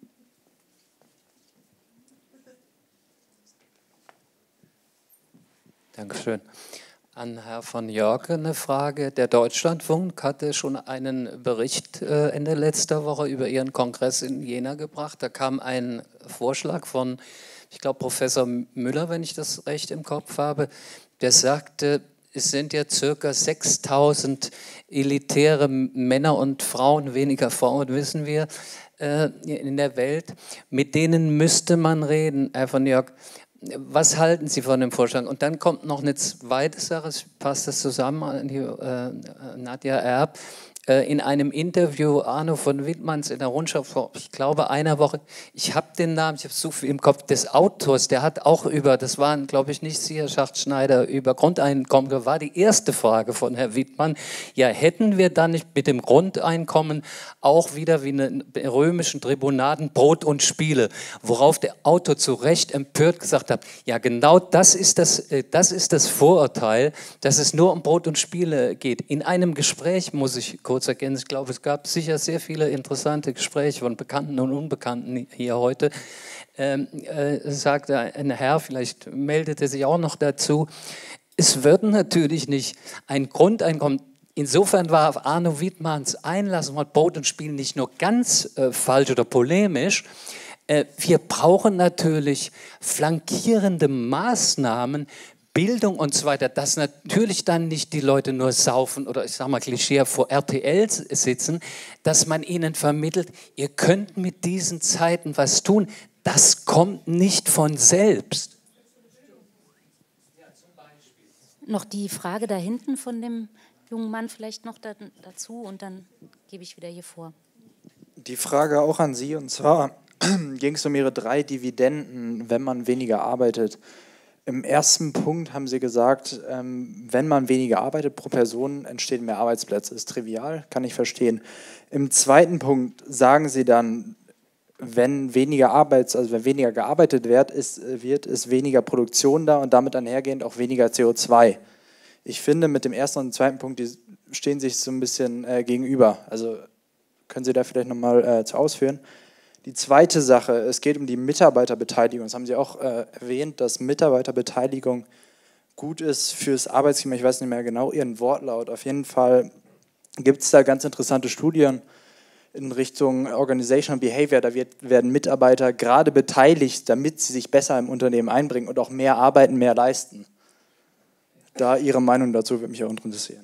Dankeschön. An Herrn von Jörke eine Frage. Der Deutschlandfunk hatte schon einen Bericht äh, Ende letzter Woche über Ihren Kongress in Jena gebracht. Da kam ein Vorschlag von, ich glaube, Professor Müller, wenn ich das recht im Kopf habe, der sagte, es sind ja circa sechstausend elitäre Männer und Frauen, weniger Frauen, wissen wir, äh, in der Welt. Mit denen müsste man reden, Herr von Jörk. Was halten Sie von dem Vorschlag? Und dann kommt noch eine zweite Sache, passt das zusammen, die, äh, Nadja Erb, äh, in einem Interview Arno von Wittmanns in der Rundschau vor, ich glaube, einer Woche, ich habe den Namen, ich habe so viel im Kopf, des Autors, der hat auch über, das waren, glaube ich, nicht Sie, Herr Schachtschneider, über Grundeinkommen, das war die erste Frage von Herrn Wittmann, ja, hätten wir dann nicht mit dem Grundeinkommen auch wieder wie in den römischen Tribunaten Brot und Spiele, worauf der Autor zu Recht empört gesagt hat, ja, genau das ist das, das ist das Vorurteil, dass es nur um Brot und Spiele geht. In einem Gespräch, muss ich kurz ergänzen, ich glaube, es gab sicher sehr viele interessante Gespräche von Bekannten und Unbekannten hier heute, ähm, äh, sagte ein Herr, vielleicht meldete sich auch noch dazu, es wird natürlich nicht ein Grundeinkommen. Insofern war Arno Wittmanns Einlassung von Brot und Spiel nicht nur ganz äh, falsch oder polemisch. Äh, wir brauchen natürlich flankierende Maßnahmen, Bildung und so weiter, dass natürlich dann nicht die Leute nur saufen oder ich sage mal Klischee vor R T L sitzen, dass man ihnen vermittelt, ihr könnt mit diesen Zeiten was tun. Das kommt nicht von selbst. Noch die Frage da hinten von dem jungen Mann vielleicht noch da, dazu und dann gebe ich wieder hier vor. Die Frage auch an Sie, und zwar ging es um Ihre drei Dividenden, wenn man weniger arbeitet. Im ersten Punkt haben Sie gesagt, ähm, wenn man weniger arbeitet pro Person, entstehen mehr Arbeitsplätze. Ist trivial, kann ich verstehen. Im zweiten Punkt sagen Sie dann, wenn weniger Arbeits, also wenn weniger gearbeitet wird, ist, wird, ist weniger Produktion da und damit einhergehend auch weniger C O zwei. Ich finde, mit dem ersten und dem zweiten Punkt, die stehen sich so ein bisschen äh, gegenüber. Also können Sie da vielleicht nochmal äh, zu ausführen? Die zweite Sache, es geht um die Mitarbeiterbeteiligung. Das haben Sie auch äh, erwähnt, dass Mitarbeiterbeteiligung gut ist fürs Arbeitsklima. Ich weiß nicht mehr genau Ihren Wortlaut. Auf jeden Fall gibt es da ganz interessante Studien in Richtung Organizational Behavior. Da wird, werden Mitarbeiter gerade beteiligt, damit sie sich besser im Unternehmen einbringen und auch mehr arbeiten, mehr leisten. Da Ihre Meinung dazu würde mich auch interessieren.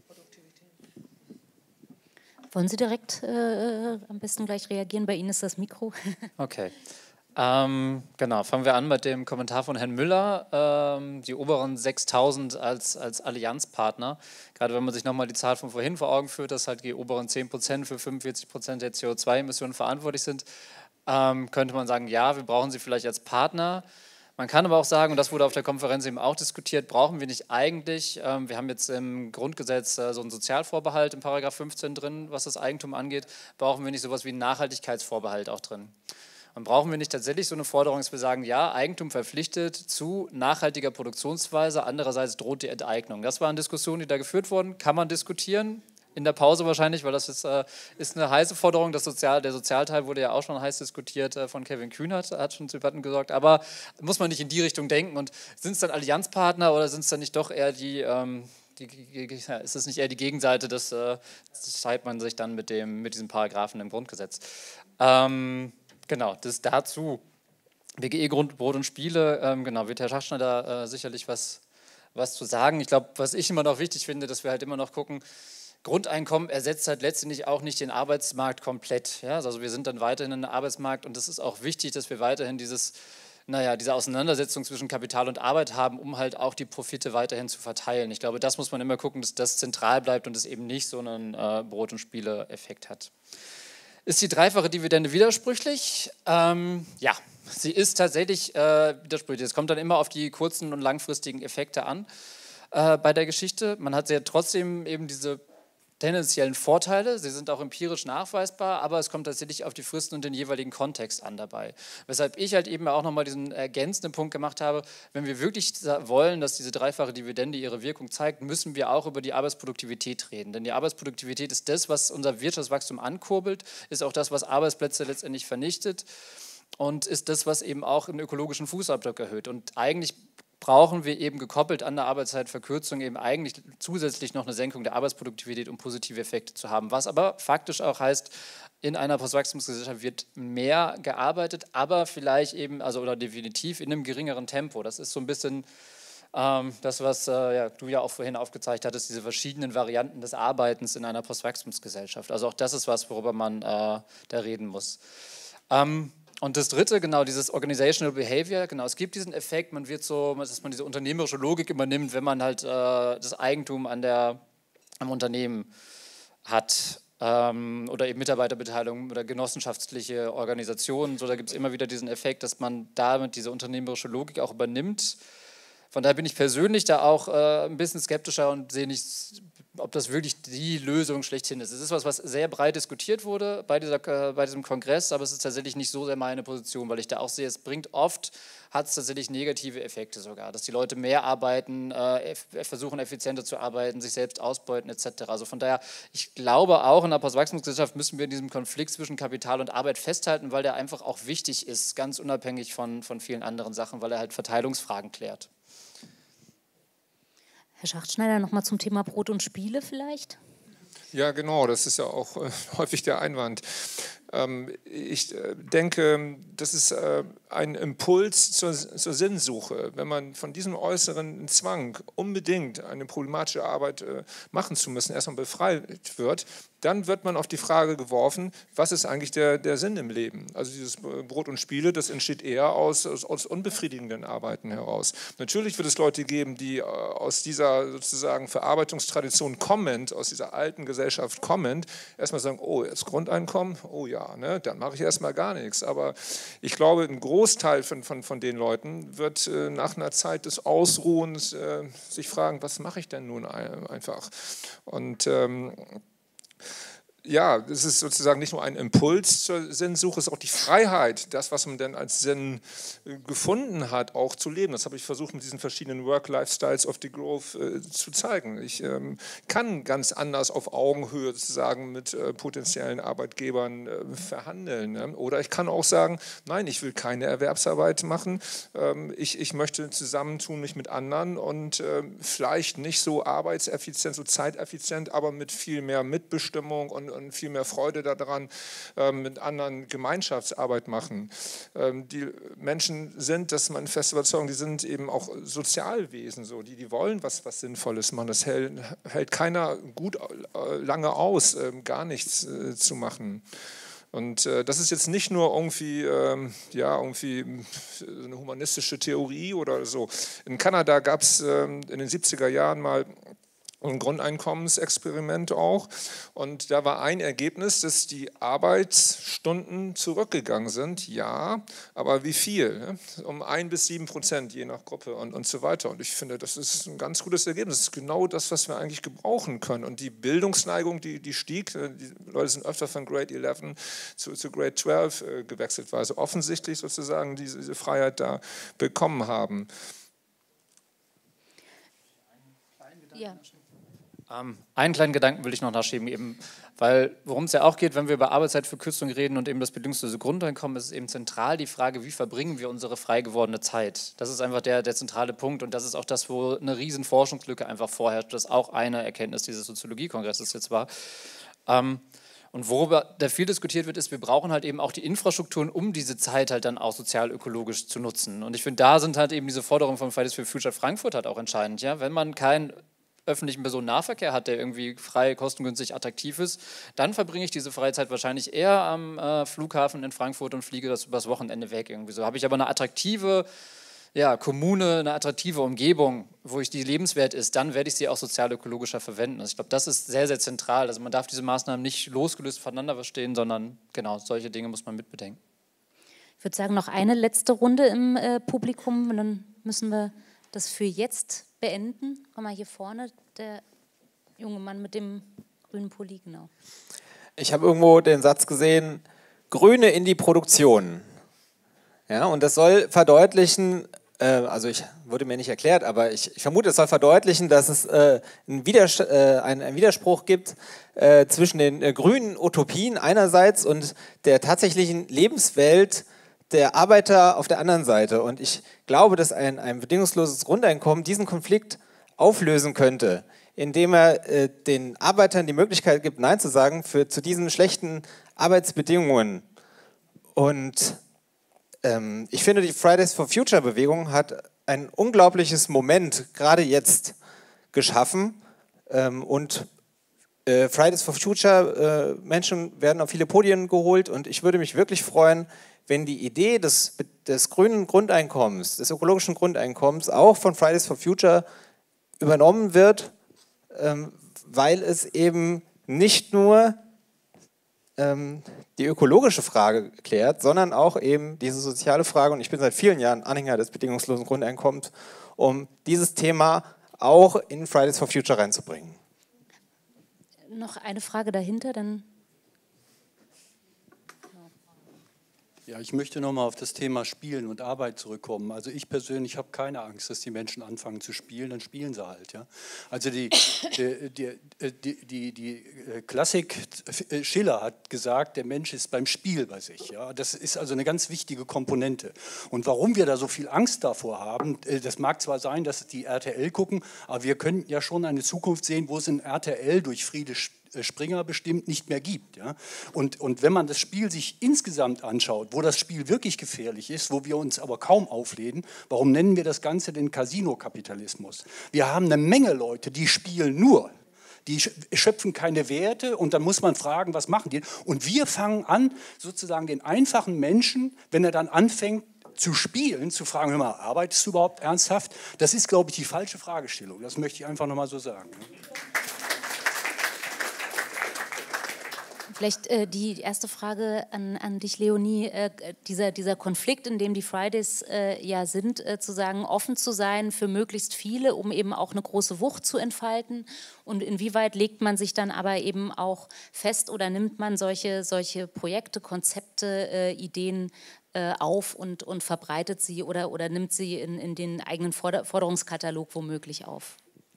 Wollen Sie direkt äh, am besten gleich reagieren? Bei Ihnen ist das Mikro. Okay. Ähm, genau, fangen wir an mit dem Kommentar von Herrn Müller. Ähm, die oberen sechstausend als, als Allianzpartner. Gerade wenn man sich nochmal die Zahl von vorhin vor Augen führt, dass halt die oberen zehn Prozent für fünfundvierzig Prozent der C O zwei Emissionen verantwortlich sind, ähm, könnte man sagen, ja, wir brauchen sie vielleicht als Partner. Man kann aber auch sagen, und das wurde auf der Konferenz eben auch diskutiert, brauchen wir nicht eigentlich, ähm, wir haben jetzt im Grundgesetz äh, so einen Sozialvorbehalt im Paragraph fünfzehn drin, was das Eigentum angeht, brauchen wir nicht sowas wie einen Nachhaltigkeitsvorbehalt auch drin. Und brauchen wir nicht tatsächlich so eine Forderung, dass wir sagen, ja, Eigentum verpflichtet zu nachhaltiger Produktionsweise, andererseits droht die Enteignung. Das waren Diskussionen, die da geführt wurden, kann man diskutieren. In der Pause wahrscheinlich, weil das ist, äh, ist eine heiße Forderung. Das Sozial, der Sozialteil wurde ja auch schon heiß diskutiert äh, von Kevin Kühnert, hat schon zu Debatten gesorgt. Aber muss man nicht in die Richtung denken? Und sind es dann Allianzpartner oder sind es dann nicht doch eher die, ähm, die, die ist es nicht eher die Gegenseite? Das, äh, das zeigt man sich dann mit, dem, mit diesen Paragraphen im Grundgesetz. Ähm, genau, das dazu. W G E Grund, Brot und Spiele, ähm, genau, wird Herr Schachtschneider äh, sicherlich was, was zu sagen. Ich glaube, was ich immer noch wichtig finde, dass wir halt immer noch gucken, Grundeinkommen ersetzt halt letztendlich auch nicht den Arbeitsmarkt komplett. Ja? Also wir sind dann weiterhin in einem Arbeitsmarkt und es ist auch wichtig, dass wir weiterhin dieses, naja, diese Auseinandersetzung zwischen Kapital und Arbeit haben, um halt auch die Profite weiterhin zu verteilen. Ich glaube, das muss man immer gucken, dass das zentral bleibt und es eben nicht so einen äh, Brot- und Spiele-Effekt hat. Ist die dreifache Dividende widersprüchlich? Ähm, ja, sie ist tatsächlich äh, widersprüchlich. Es kommt dann immer auf die kurzen und langfristigen Effekte an äh, bei der Geschichte. Man hat ja trotzdem eben diese tendenziellen Vorteile, sie sind auch empirisch nachweisbar, aber es kommt tatsächlich auf die Fristen und den jeweiligen Kontext an dabei. Weshalb ich halt eben auch nochmal diesen ergänzenden Punkt gemacht habe, wenn wir wirklich wollen, dass diese dreifache Dividende ihre Wirkung zeigt, müssen wir auch über die Arbeitsproduktivität reden. Denn die Arbeitsproduktivität ist das, was unser Wirtschaftswachstum ankurbelt, ist auch das, was Arbeitsplätze letztendlich vernichtet und ist das, was eben auch den ökologischen Fußabdruck erhöht. Und eigentlich brauchen wir eben gekoppelt an der Arbeitszeitverkürzung eben eigentlich zusätzlich noch eine Senkung der Arbeitsproduktivität, um positive Effekte zu haben. Was aber faktisch auch heißt, in einer Postwachstumsgesellschaft wird mehr gearbeitet, aber vielleicht eben, also oder definitiv in einem geringeren Tempo. Das ist so ein bisschen ähm, das, was äh, ja, du ja auch vorhin aufgezeigt hattest, diese verschiedenen Varianten des Arbeitens in einer Postwachstumsgesellschaft. Also auch das ist was, worüber man äh, da reden muss. Ähm, Und das Dritte, genau, dieses Organizational Behavior, genau, es gibt diesen Effekt, man wird so, dass man diese unternehmerische Logik übernimmt, wenn man halt äh, das Eigentum an der, am Unternehmen hat ähm, oder eben Mitarbeiterbeteiligung oder genossenschaftliche Organisationen, so, da gibt es immer wieder diesen Effekt, dass man damit diese unternehmerische Logik auch übernimmt. Von daher bin ich persönlich da auch äh, ein bisschen skeptischer und sehe nicht, ob das wirklich die Lösung schlechthin ist. Es ist was, was sehr breit diskutiert wurde bei, dieser, äh, bei diesem Kongress, aber es ist tatsächlich nicht so sehr meine Position, weil ich da auch sehe, es bringt oft, hat es tatsächlich negative Effekte sogar, dass die Leute mehr arbeiten, äh, versuchen effizienter zu arbeiten, sich selbst ausbeuten et cetera. Also von daher, ich glaube auch in einer Postwachstumsgesellschaft müssen wir in diesem Konflikt zwischen Kapital und Arbeit festhalten, weil der einfach auch wichtig ist, ganz unabhängig von, von vielen anderen Sachen, weil er halt Verteilungsfragen klärt. Herr Schachtschneider, noch mal zum Thema Brot und Spiele vielleicht? Ja, genau, das ist ja auch äh, häufig der Einwand. Ähm, ich äh, denke, das ist äh, ein Impuls zur, zur Sinnsuche. Wenn man von diesem äußeren Zwang, unbedingt eine problematische Arbeit äh, machen zu müssen, erstmal befreit wird, dann wird man auf die Frage geworfen, was ist eigentlich der, der Sinn im Leben? Also dieses Brot und Spiele, das entsteht eher aus, aus, aus unbefriedigenden Arbeiten heraus. Natürlich wird es Leute geben, die äh, aus dieser sozusagen Verarbeitungstradition kommend, aus dieser alten Gesellschaft kommend, erstmal sagen, oh, jetzt Grundeinkommen, oh ja, ne, dann mache ich erstmal gar nichts. Aber ich glaube, ein Großteil von, von, von den Leuten wird äh, nach einer Zeit des Ausruhens äh, sich fragen, was mache ich denn nun einfach? Und ähm, ja, es ist sozusagen nicht nur ein Impuls zur Sinnsuche, es ist auch die Freiheit, das, was man denn als Sinn gefunden hat, auch zu leben. Das habe ich versucht mit diesen verschiedenen Work-Life-Styles of the Growth äh, zu zeigen. Ich ähm, kann ganz anders auf Augenhöhe sozusagen mit äh, potenziellen Arbeitgebern äh, verhandeln. Ne? Oder ich kann auch sagen, nein, ich will keine Erwerbsarbeit machen. Ähm, ich, ich möchte zusammentun mich mit anderen und äh, vielleicht nicht so arbeitseffizient, so zeiteffizient, aber mit viel mehr Mitbestimmung und und viel mehr Freude daran, ähm, mit anderen Gemeinschaftsarbeit machen. Ähm, die Menschen sind, das ist meine feste Überzeugung, die sind eben auch Sozialwesen, so, die, die wollen was, was Sinnvolles machen. Das hält, hält keiner gut äh, lange aus, äh, gar nichts äh, zu machen. Und äh, das ist jetzt nicht nur irgendwie, ähm, ja, irgendwie eine humanistische Theorie oder so. In Kanada gab es ähm, in den siebziger Jahren mal ein Grundeinkommensexperiment auch. Und da war ein Ergebnis, dass die Arbeitsstunden zurückgegangen sind. Ja, aber wie viel? Ne? Um ein bis sieben Prozent je nach Gruppe und, und so weiter. Und ich finde, das ist ein ganz gutes Ergebnis. Das ist genau das, was wir eigentlich gebrauchen können. Und die Bildungsneigung, die, die stieg. Die Leute sind öfter von Grade elf zu, zu Grade zwölf äh, gewechselt, weil sie offensichtlich sozusagen diese, diese Freiheit da bekommen haben. Ja. Ähm, einen kleinen Gedanken will ich noch nachschieben, eben, weil worum es ja auch geht, wenn wir über Arbeitszeitverkürzung reden und eben das bedingungslose Grundeinkommen, ist es eben zentral die Frage, wie verbringen wir unsere frei gewordene Zeit. Das ist einfach der, der zentrale Punkt und das ist auch das, wo eine riesen Forschungslücke einfach vorherrscht, das auch eine Erkenntnis dieses Soziologiekongresses jetzt war. Ähm, Und worüber da viel diskutiert wird, ist, wir brauchen halt eben auch die Infrastrukturen, um diese Zeit halt dann auch sozial-ökologisch zu nutzen. Und ich finde, da sind halt eben diese Forderungen von Fridays for Future Frankfurt halt auch entscheidend. Ja? Wenn man keinen öffentlichen Personennahverkehr hat, der irgendwie frei, kostengünstig, attraktiv ist, dann verbringe ich diese Freizeit wahrscheinlich eher am äh, Flughafen in Frankfurt und fliege das übers Wochenende weg. Irgendwie so habe ich aber eine attraktive ja, Kommune, eine attraktive Umgebung, wo ich die lebenswert ist, dann werde ich sie auch sozial-ökologischer verwenden. Also ich glaube, das ist sehr, sehr zentral. Also man darf diese Maßnahmen nicht losgelöst voneinander verstehen, sondern genau, solche Dinge muss man mitbedenken. Ich würde sagen, noch eine letzte Runde im äh, Publikum und dann müssen wir das für jetzt beenden. Komm mal hier vorne, der junge Mann mit dem grünen Pulli, genau. Ich habe irgendwo den Satz gesehen, Grüne in die Produktion. Ja, und das soll verdeutlichen, äh, also ich wurde mir nicht erklärt, aber ich, ich vermute, es soll verdeutlichen, dass es äh, einen, Widers äh, einen, einen Widerspruch gibt äh, zwischen den äh, grünen Utopien einerseits und der tatsächlichen Lebenswelt der Arbeiter auf der anderen Seite. Und ich glaube, dass ein, ein bedingungsloses Grundeinkommen diesen Konflikt auflösen könnte, indem er äh, den Arbeitern die Möglichkeit gibt, Nein zu sagen für, zu diesen schlechten Arbeitsbedingungen. Und ähm, ich finde, die Fridays for Future Bewegung hat ein unglaubliches Moment gerade jetzt geschaffen. Ähm, und äh, Fridays for Future äh, Menschen werden auf viele Podien geholt und ich würde mich wirklich freuen, wenn die Idee des, des grünen Grundeinkommens, des ökologischen Grundeinkommens auch von Fridays for Future übernommen wird, ähm, weil es eben nicht nur ähm, die ökologische Frage klärt, sondern auch eben diese soziale Frage. Und ich bin seit vielen Jahren Anhänger des bedingungslosen Grundeinkommens, um dieses Thema auch in Fridays for Future reinzubringen. Noch eine Frage dahinter, dann... Ja, ich möchte nochmal auf das Thema Spielen und Arbeit zurückkommen. Also ich persönlich habe keine Angst, dass die Menschen anfangen zu spielen, dann spielen sie halt. Ja. Also die, die, die, die, die, die Klassik, Schiller hat gesagt, der Mensch ist beim Spiel bei sich. Ja. Das ist also eine ganz wichtige Komponente. Und warum wir da so viel Angst davor haben, das mag zwar sein, dass die R T L gucken, aber wir könnten ja schon eine Zukunft sehen, wo es in R T L durch Friede Springer bestimmt nicht mehr gibt. Ja? Und, und wenn man das Spiel sich insgesamt anschaut, wo das Spiel wirklich gefährlich ist, wo wir uns aber kaum auflehnen, warum nennen wir das Ganze den Casino-Kapitalismus? Wir haben eine Menge Leute, die spielen nur. Die schöpfen keine Werte und dann muss man fragen, was machen die? Und wir fangen an, sozusagen den einfachen Menschen, wenn er dann anfängt, zu spielen, zu fragen, hör mal, arbeitest du überhaupt ernsthaft? Das ist, glaube ich, die falsche Fragestellung. Das möchte ich einfach nochmal so sagen. Vielleicht äh, die erste Frage an, an dich, Leonie. Äh, dieser, dieser Konflikt, in dem die Fridays äh, ja sind, äh, zu sagen, offen zu sein für möglichst viele, um eben auch eine große Wucht zu entfalten. Und inwieweit legt man sich dann aber eben auch fest oder nimmt man solche, solche Projekte, Konzepte, äh, Ideen äh, auf und, und verbreitet sie oder, oder nimmt sie in, in den eigenen Forder- Forderungskatalog womöglich auf?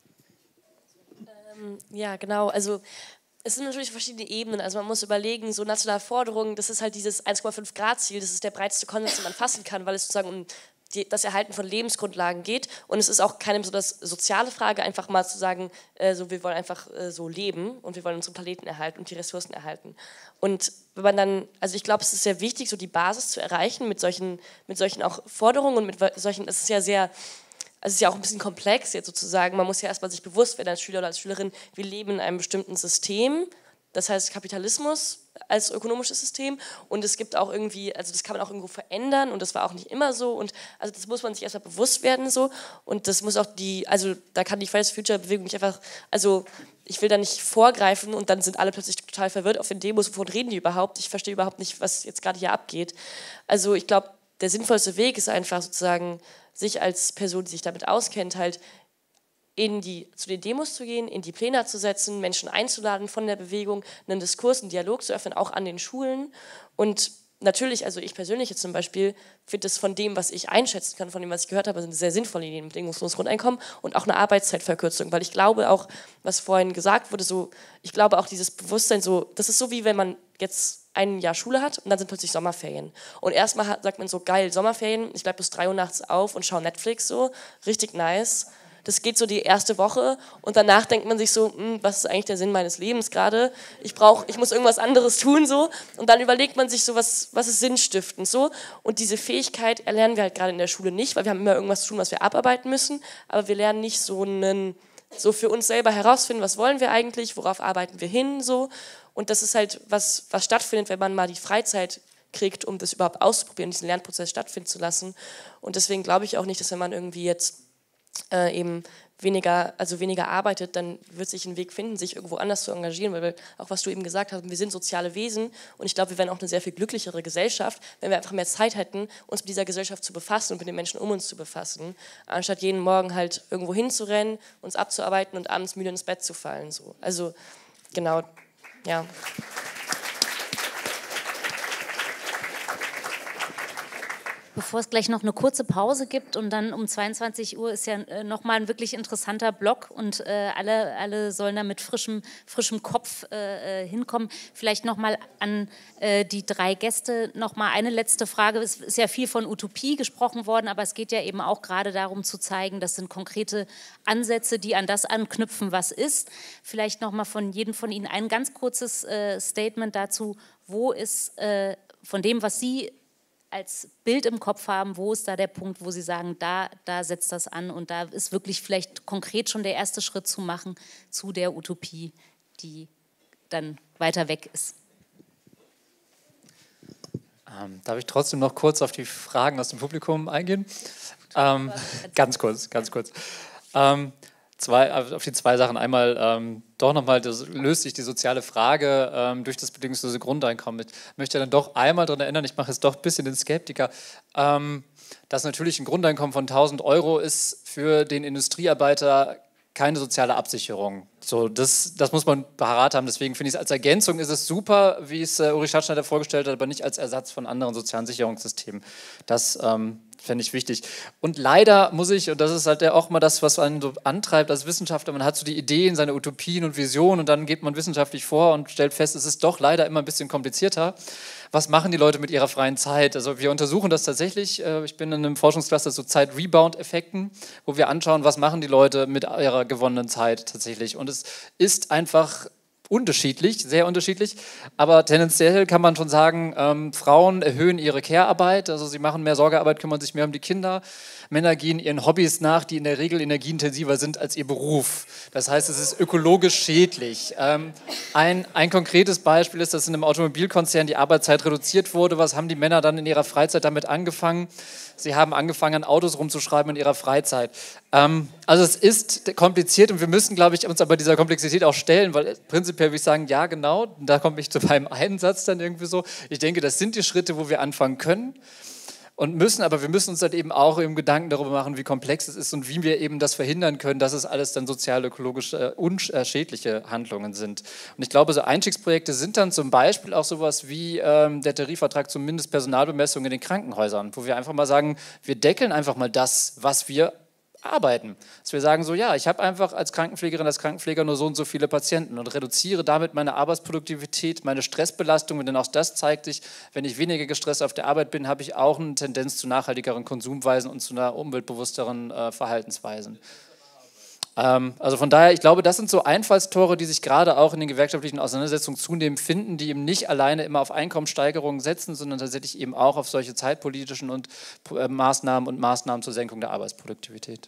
Ähm, ja, genau. Also es sind natürlich verschiedene Ebenen, also man muss überlegen, so nationale Forderungen, das ist halt dieses eins Komma fünf Grad Ziel, das ist der breiteste Konsens, den man fassen kann, weil es sozusagen um die, das Erhalten von Lebensgrundlagen geht und es ist auch keine besonders soziale Frage, einfach mal zu sagen, äh, so, wir wollen einfach äh, so leben und wir wollen unseren Planeten erhalten und die Ressourcen erhalten. Und wenn man dann, also ich glaube, es ist sehr wichtig, so die Basis zu erreichen mit solchen, mit solchen auch Forderungen und mit solchen, es ist ja sehr... Also es ist ja auch ein bisschen komplex jetzt sozusagen, man muss ja erstmal sich bewusst werden als Schüler oder als Schülerin, wir leben in einem bestimmten System, das heißt Kapitalismus als ökonomisches System und es gibt auch irgendwie, also das kann man auch irgendwo verändern und das war auch nicht immer so und also das muss man sich erstmal bewusst werden so und das muss auch die, also da kann die Fridays for Future Bewegung nicht einfach, also ich will da nicht vorgreifen und dann sind alle plötzlich total verwirrt auf den Demos, wovon reden die überhaupt, ich verstehe überhaupt nicht, was jetzt gerade hier abgeht. Also ich glaube, der sinnvollste Weg ist einfach sozusagen, sich als Person, die sich damit auskennt, halt in die, zu den Demos zu gehen, in die Pläne zu setzen, Menschen einzuladen von der Bewegung, einen Diskurs, einen Dialog zu öffnen, auch an den Schulen. Und natürlich, also ich persönlich jetzt zum Beispiel, finde es von dem, was ich einschätzen kann, von dem, was ich gehört habe, sind sehr sinnvolle Ideen, bedingungsloses Grundeinkommen und auch eine Arbeitszeitverkürzung, weil ich glaube auch, was vorhin gesagt wurde, so, ich glaube auch dieses Bewusstsein, so, das ist so wie wenn man jetzt ein Jahr Schule hat und dann sind plötzlich Sommerferien. Und erstmal sagt man so, geil, Sommerferien, ich bleibe bis drei Uhr nachts auf und schaue Netflix so, richtig nice. das geht so die erste Woche und danach denkt man sich so, hm, was ist eigentlich der Sinn meines Lebens gerade? Ich brauche, ich muss irgendwas anderes tun so und dann überlegt man sich so, was, was ist sinnstiftend so und diese Fähigkeit erlernen wir halt gerade in der Schule nicht, weil wir haben immer irgendwas zu tun, was wir abarbeiten müssen, aber wir lernen nicht so einen, so für uns selber herausfinden, was wollen wir eigentlich, worauf arbeiten wir hin so und das ist halt was, was stattfindet, wenn man mal die Freizeit kriegt, um das überhaupt auszuprobieren, diesen Lernprozess stattfinden zu lassen. Und deswegen glaube ich auch nicht, dass wenn man irgendwie jetzt äh, eben weniger, also weniger arbeitet, dann wird sich ein Weg finden, sich irgendwo anders zu engagieren, weil wir, auch was du eben gesagt hast, wir sind soziale Wesen und ich glaube, wir wären auch eine sehr viel glücklichere Gesellschaft, wenn wir einfach mehr Zeit hätten, uns mit dieser Gesellschaft zu befassen und mit den Menschen um uns zu befassen, anstatt jeden Morgen halt irgendwo hinzurennen, uns abzuarbeiten und abends müde ins Bett zu fallen. So. Also genau, ja. Bevor es gleich noch eine kurze Pause gibt und dann um zweiundzwanzig Uhr ist ja äh, nochmal ein wirklich interessanter Block und äh, alle, alle sollen da mit frischem, frischem Kopf äh, hinkommen. Vielleicht nochmal an äh, die drei Gäste nochmal eine letzte Frage. Es ist ja viel von Utopie gesprochen worden, aber es geht ja eben auch gerade darum zu zeigen, das sind konkrete Ansätze, die an das anknüpfen, was ist. Vielleicht nochmal von jedem von Ihnen ein ganz kurzes äh, Statement dazu, wo ist äh, von dem, was Sie als Bild im Kopf haben, wo ist da der Punkt, wo Sie sagen, da, da setzt das an und da ist wirklich vielleicht konkret schon der erste Schritt zu machen zu der Utopie, die dann weiter weg ist. Ähm, darf ich trotzdem noch kurz auf die Fragen aus dem Publikum eingehen? Ähm, ganz kurz, ganz kurz. Ähm, Zwei, auf die zwei Sachen. Einmal ähm, doch nochmal, das löst sich die soziale Frage ähm, durch das bedingungslose Grundeinkommen. Ich möchte dann doch einmal daran erinnern, ich mache jetzt doch ein bisschen den Skeptiker, ähm, dass natürlich ein Grundeinkommen von tausend Euro ist für den Industriearbeiter keine soziale Absicherung. So, das, das muss man parat haben, deswegen finde ich es als Ergänzung ist es super, wie es äh, Uri Schatzschneider vorgestellt hat, aber nicht als Ersatz von anderen sozialen Sicherungssystemen. Das ähm, fände ich wichtig. Und leider muss ich, und das ist halt auch mal das, was einen so antreibt als Wissenschaftler, man hat so die Ideen, seine Utopien und Visionen und dann geht man wissenschaftlich vor und stellt fest, es ist doch leider immer ein bisschen komplizierter. Was machen die Leute mit ihrer freien Zeit? Also wir untersuchen das tatsächlich, ich bin in einem Forschungscluster zu Zeit-Rebound-Effekten, wo wir anschauen, was machen die Leute mit ihrer gewonnenen Zeit tatsächlich. Und es ist einfach unterschiedlich, sehr unterschiedlich, aber tendenziell kann man schon sagen, ähm, Frauen erhöhen ihre Care-Arbeit, also sie machen mehr Sorgearbeit, kümmern sich mehr um die Kinder. Männer gehen ihren Hobbys nach, die in der Regel energieintensiver sind als ihr Beruf. Das heißt, es ist ökologisch schädlich. Ähm, ein, ein konkretes Beispiel ist, dass in einem Automobilkonzern die Arbeitszeit reduziert wurde. Was haben die Männer dann in ihrer Freizeit damit angefangen? Sie haben angefangen, an Autos rumzuschreiben in ihrer Freizeit. Ähm, also es ist kompliziert und wir müssen, glaube ich, uns aber dieser Komplexität auch stellen, weil prinzipiell würde ich sagen, ja genau, da komme ich zu meinem einen Satz dann irgendwie so. Ich denke, das sind die Schritte, wo wir anfangen können. Und müssen, aber wir müssen uns dann eben auch im Gedanken darüber machen, wie komplex es ist und wie wir eben das verhindern können, dass es alles dann sozial-ökologisch äh, unschädliche Handlungen sind. Und ich glaube, so Einstiegsprojekte sind dann zum Beispiel auch sowas wie ähm, der Tarifvertrag zur Mindestpersonalbemessung in den Krankenhäusern, wo wir einfach mal sagen, wir deckeln einfach mal das, was wir arbeiten. Dass wir sagen so, ja, ich habe einfach als Krankenpflegerin, als Krankenpfleger nur so und so viele Patienten und reduziere damit meine Arbeitsproduktivität, meine Stressbelastung, denn auch das zeigt sich, wenn ich weniger gestresst auf der Arbeit bin, habe ich auch eine Tendenz zu nachhaltigeren Konsumweisen und zu einer umweltbewussteren äh, Verhaltensweisen. Ähm, also von daher, ich glaube, das sind so Einfallstore, die sich gerade auch in den gewerkschaftlichen Auseinandersetzungen zunehmend finden, die eben nicht alleine immer auf Einkommenssteigerungen setzen, sondern tatsächlich eben auch auf solche zeitpolitischen und, äh, Maßnahmen und Maßnahmen zur Senkung der Arbeitsproduktivität.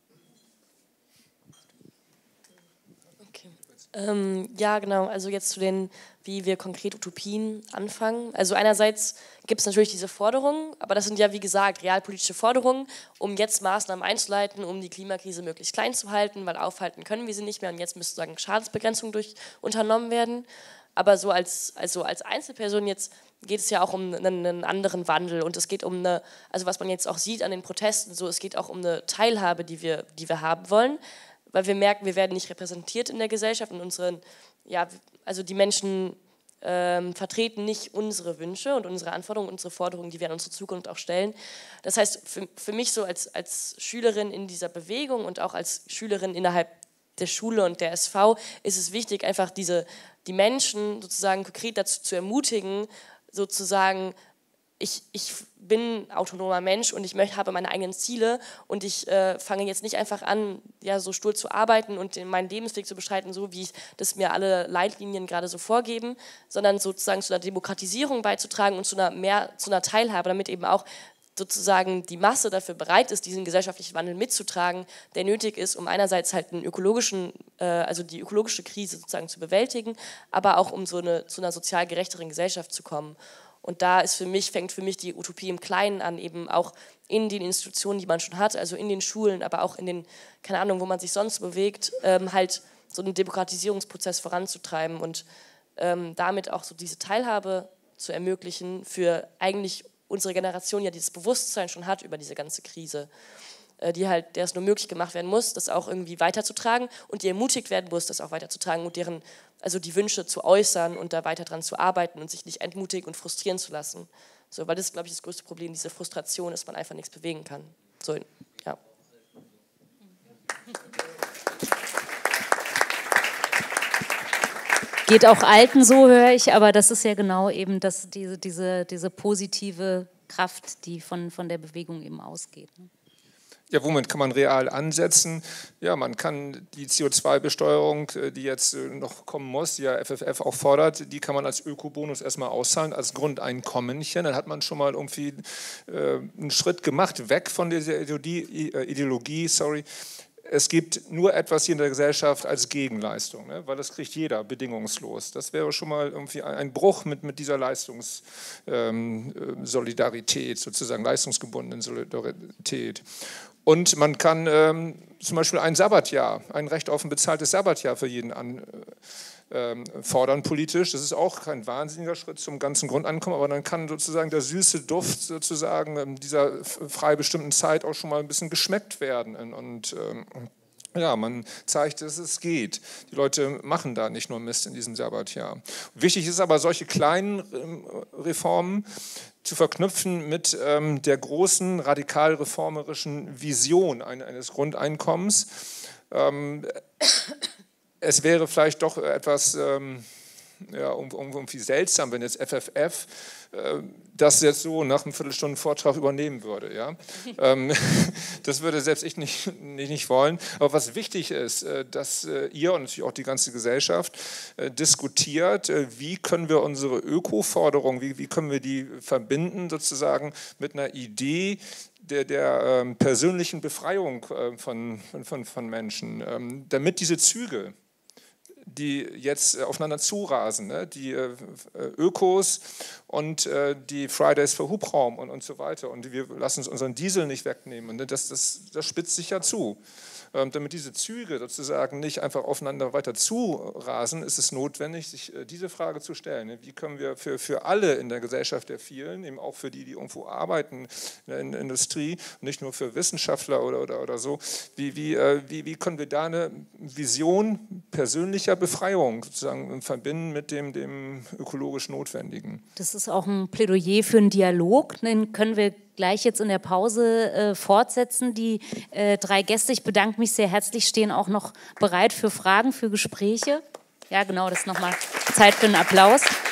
Okay. Ähm, ja, genau, also jetzt zu den, wie wir konkret Utopien anfangen. Also einerseits gibt es natürlich diese Forderungen, aber das sind ja, wie gesagt, realpolitische Forderungen, um jetzt Maßnahmen einzuleiten, um die Klimakrise möglichst klein zu halten, weil aufhalten können wir sie nicht mehr und jetzt müsste sagen Schadensbegrenzung durch unternommen werden. Aber so als, also als Einzelperson jetzt geht es ja auch um einen, einen anderen Wandel und es geht um eine, also was man jetzt auch sieht an den Protesten, so es geht auch um eine Teilhabe, die wir, die wir haben wollen, weil wir merken, wir werden nicht repräsentiert in der Gesellschaft und unseren, ja, also die Menschen ähm, vertreten nicht unsere Wünsche und unsere Anforderungen, unsere Forderungen, die wir an unsere Zukunft auch stellen. Das heißt, für, für mich so als, als Schülerin in dieser Bewegung und auch als Schülerin innerhalb der Schule und der S V ist es wichtig, einfach diese, die Menschen sozusagen konkret dazu zu ermutigen, sozusagen ich, ich bin autonomer Mensch und ich möchte, habe meine eigenen Ziele und ich äh, fange jetzt nicht einfach an, ja, so stur zu arbeiten und den, meinen Lebensweg zu beschreiten, so wie das mir alle Leitlinien gerade so vorgeben, sondern sozusagen zu einer Demokratisierung beizutragen und zu einer, mehr, zu einer Teilhabe, damit eben auch sozusagen die Masse dafür bereit ist, diesen gesellschaftlichen Wandel mitzutragen, der nötig ist, um einerseits halt einen ökologischen, äh, also die ökologische Krise sozusagen zu bewältigen, aber auch um so eine, zu einer sozial gerechteren Gesellschaft zu kommen. Und da ist für mich, fängt für mich die Utopie im Kleinen an, eben auch in den Institutionen, die man schon hat, also in den Schulen, aber auch in den, keine Ahnung, wo man sich sonst bewegt, ähm, halt so einen Demokratisierungsprozess voranzutreiben und ähm, damit auch so diese Teilhabe zu ermöglichen für eigentlich unsere Generation, ja dieses Bewusstsein schon hat über diese ganze Krise, äh, die halt, der es nur möglich gemacht werden muss, das auch irgendwie weiterzutragen und die ermutigt werden muss, das auch weiterzutragen und deren, also die Wünsche zu äußern und da weiter dran zu arbeiten und sich nicht entmutigen und frustrieren zu lassen. So, weil das ist, glaube ich, das größte Problem, diese Frustration, dass man einfach nichts bewegen kann. So, ja. Geht auch Alten so, höre ich, aber das ist ja genau eben das, diese, diese, diese positive Kraft, die von, von der Bewegung eben ausgeht. Ne? Ja, womit kann man real ansetzen? Ja, man kann die C O zwei Besteuerung, die jetzt noch kommen muss, die ja F F F auch fordert, die kann man als Ökobonus erstmal auszahlen, als Grundeinkommenchen. Dann hat man schon mal irgendwie äh, einen Schritt gemacht, weg von dieser Ideologie, Ideologie sorry. Es gibt nur etwas hier in der Gesellschaft als Gegenleistung, ne? Weil das kriegt jeder bedingungslos. Das wäre schon mal irgendwie ein Bruch mit, mit dieser Leistungssolidarität, ähm, sozusagen leistungsgebundenen Solidarität. Und man kann ähm, zum Beispiel ein Sabbatjahr, ein Recht auf ein bezahltes Sabbatjahr für jeden an, äh, fordern politisch. Das ist auch kein wahnsinniger Schritt zum ganzen Grundeinkommen, aber dann kann sozusagen der süße Duft sozusagen dieser frei bestimmten Zeit auch schon mal ein bisschen geschmeckt werden. Und ähm, ja, man zeigt, dass es geht. Die Leute machen da nicht nur Mist in diesem Sabbatjahr. Wichtig ist aber, solche kleinen ähm, Reformen zu verknüpfen mit ähm, der großen radikal reformerischen Vision eines Grundeinkommens. Ähm, es wäre vielleicht doch etwas ähm, ja, irgendwie seltsam, wenn jetzt F F F äh, das jetzt so nach einem Viertelstunden Vortrag übernehmen würde. Ja? ähm, das würde selbst ich nicht, nicht, nicht wollen. Aber was wichtig ist, äh, dass äh, ihr und natürlich auch die ganze Gesellschaft äh, diskutiert, äh, wie können wir unsere Öko-Forderung, wie, wie können wir die verbinden sozusagen mit einer Idee, der, der ähm, persönlichen Befreiung äh, von, von, von Menschen, ähm, damit diese Züge, die jetzt aufeinander zurasen, ne? Die äh, Ökos und äh, die Fridays für Hubraum und, und so weiter. Und wir lassen uns unseren Diesel nicht wegnehmen. Ne? Das, das, das spitzt sich ja zu. Ähm, damit diese Züge sozusagen nicht einfach aufeinander weiter zurasen, ist es notwendig, sich äh, diese Frage zu stellen. Ne? Wie können wir für, für alle in der Gesellschaft der vielen, eben auch für die, die irgendwo arbeiten in der, in der Industrie, nicht nur für Wissenschaftler oder, oder, oder so, wie, wie, äh, wie, wie können wir da eine Vision persönlicher Befreiung sozusagen verbinden mit dem, dem ökologisch Notwendigen? Das ist auch ein Plädoyer für einen Dialog, den können wir gleich jetzt in der Pause äh, fortsetzen. Die äh, drei Gäste, ich bedanke mich sehr herzlich, stehen auch noch bereit für Fragen, für Gespräche. Ja, genau, das ist nochmal Zeit für einen Applaus.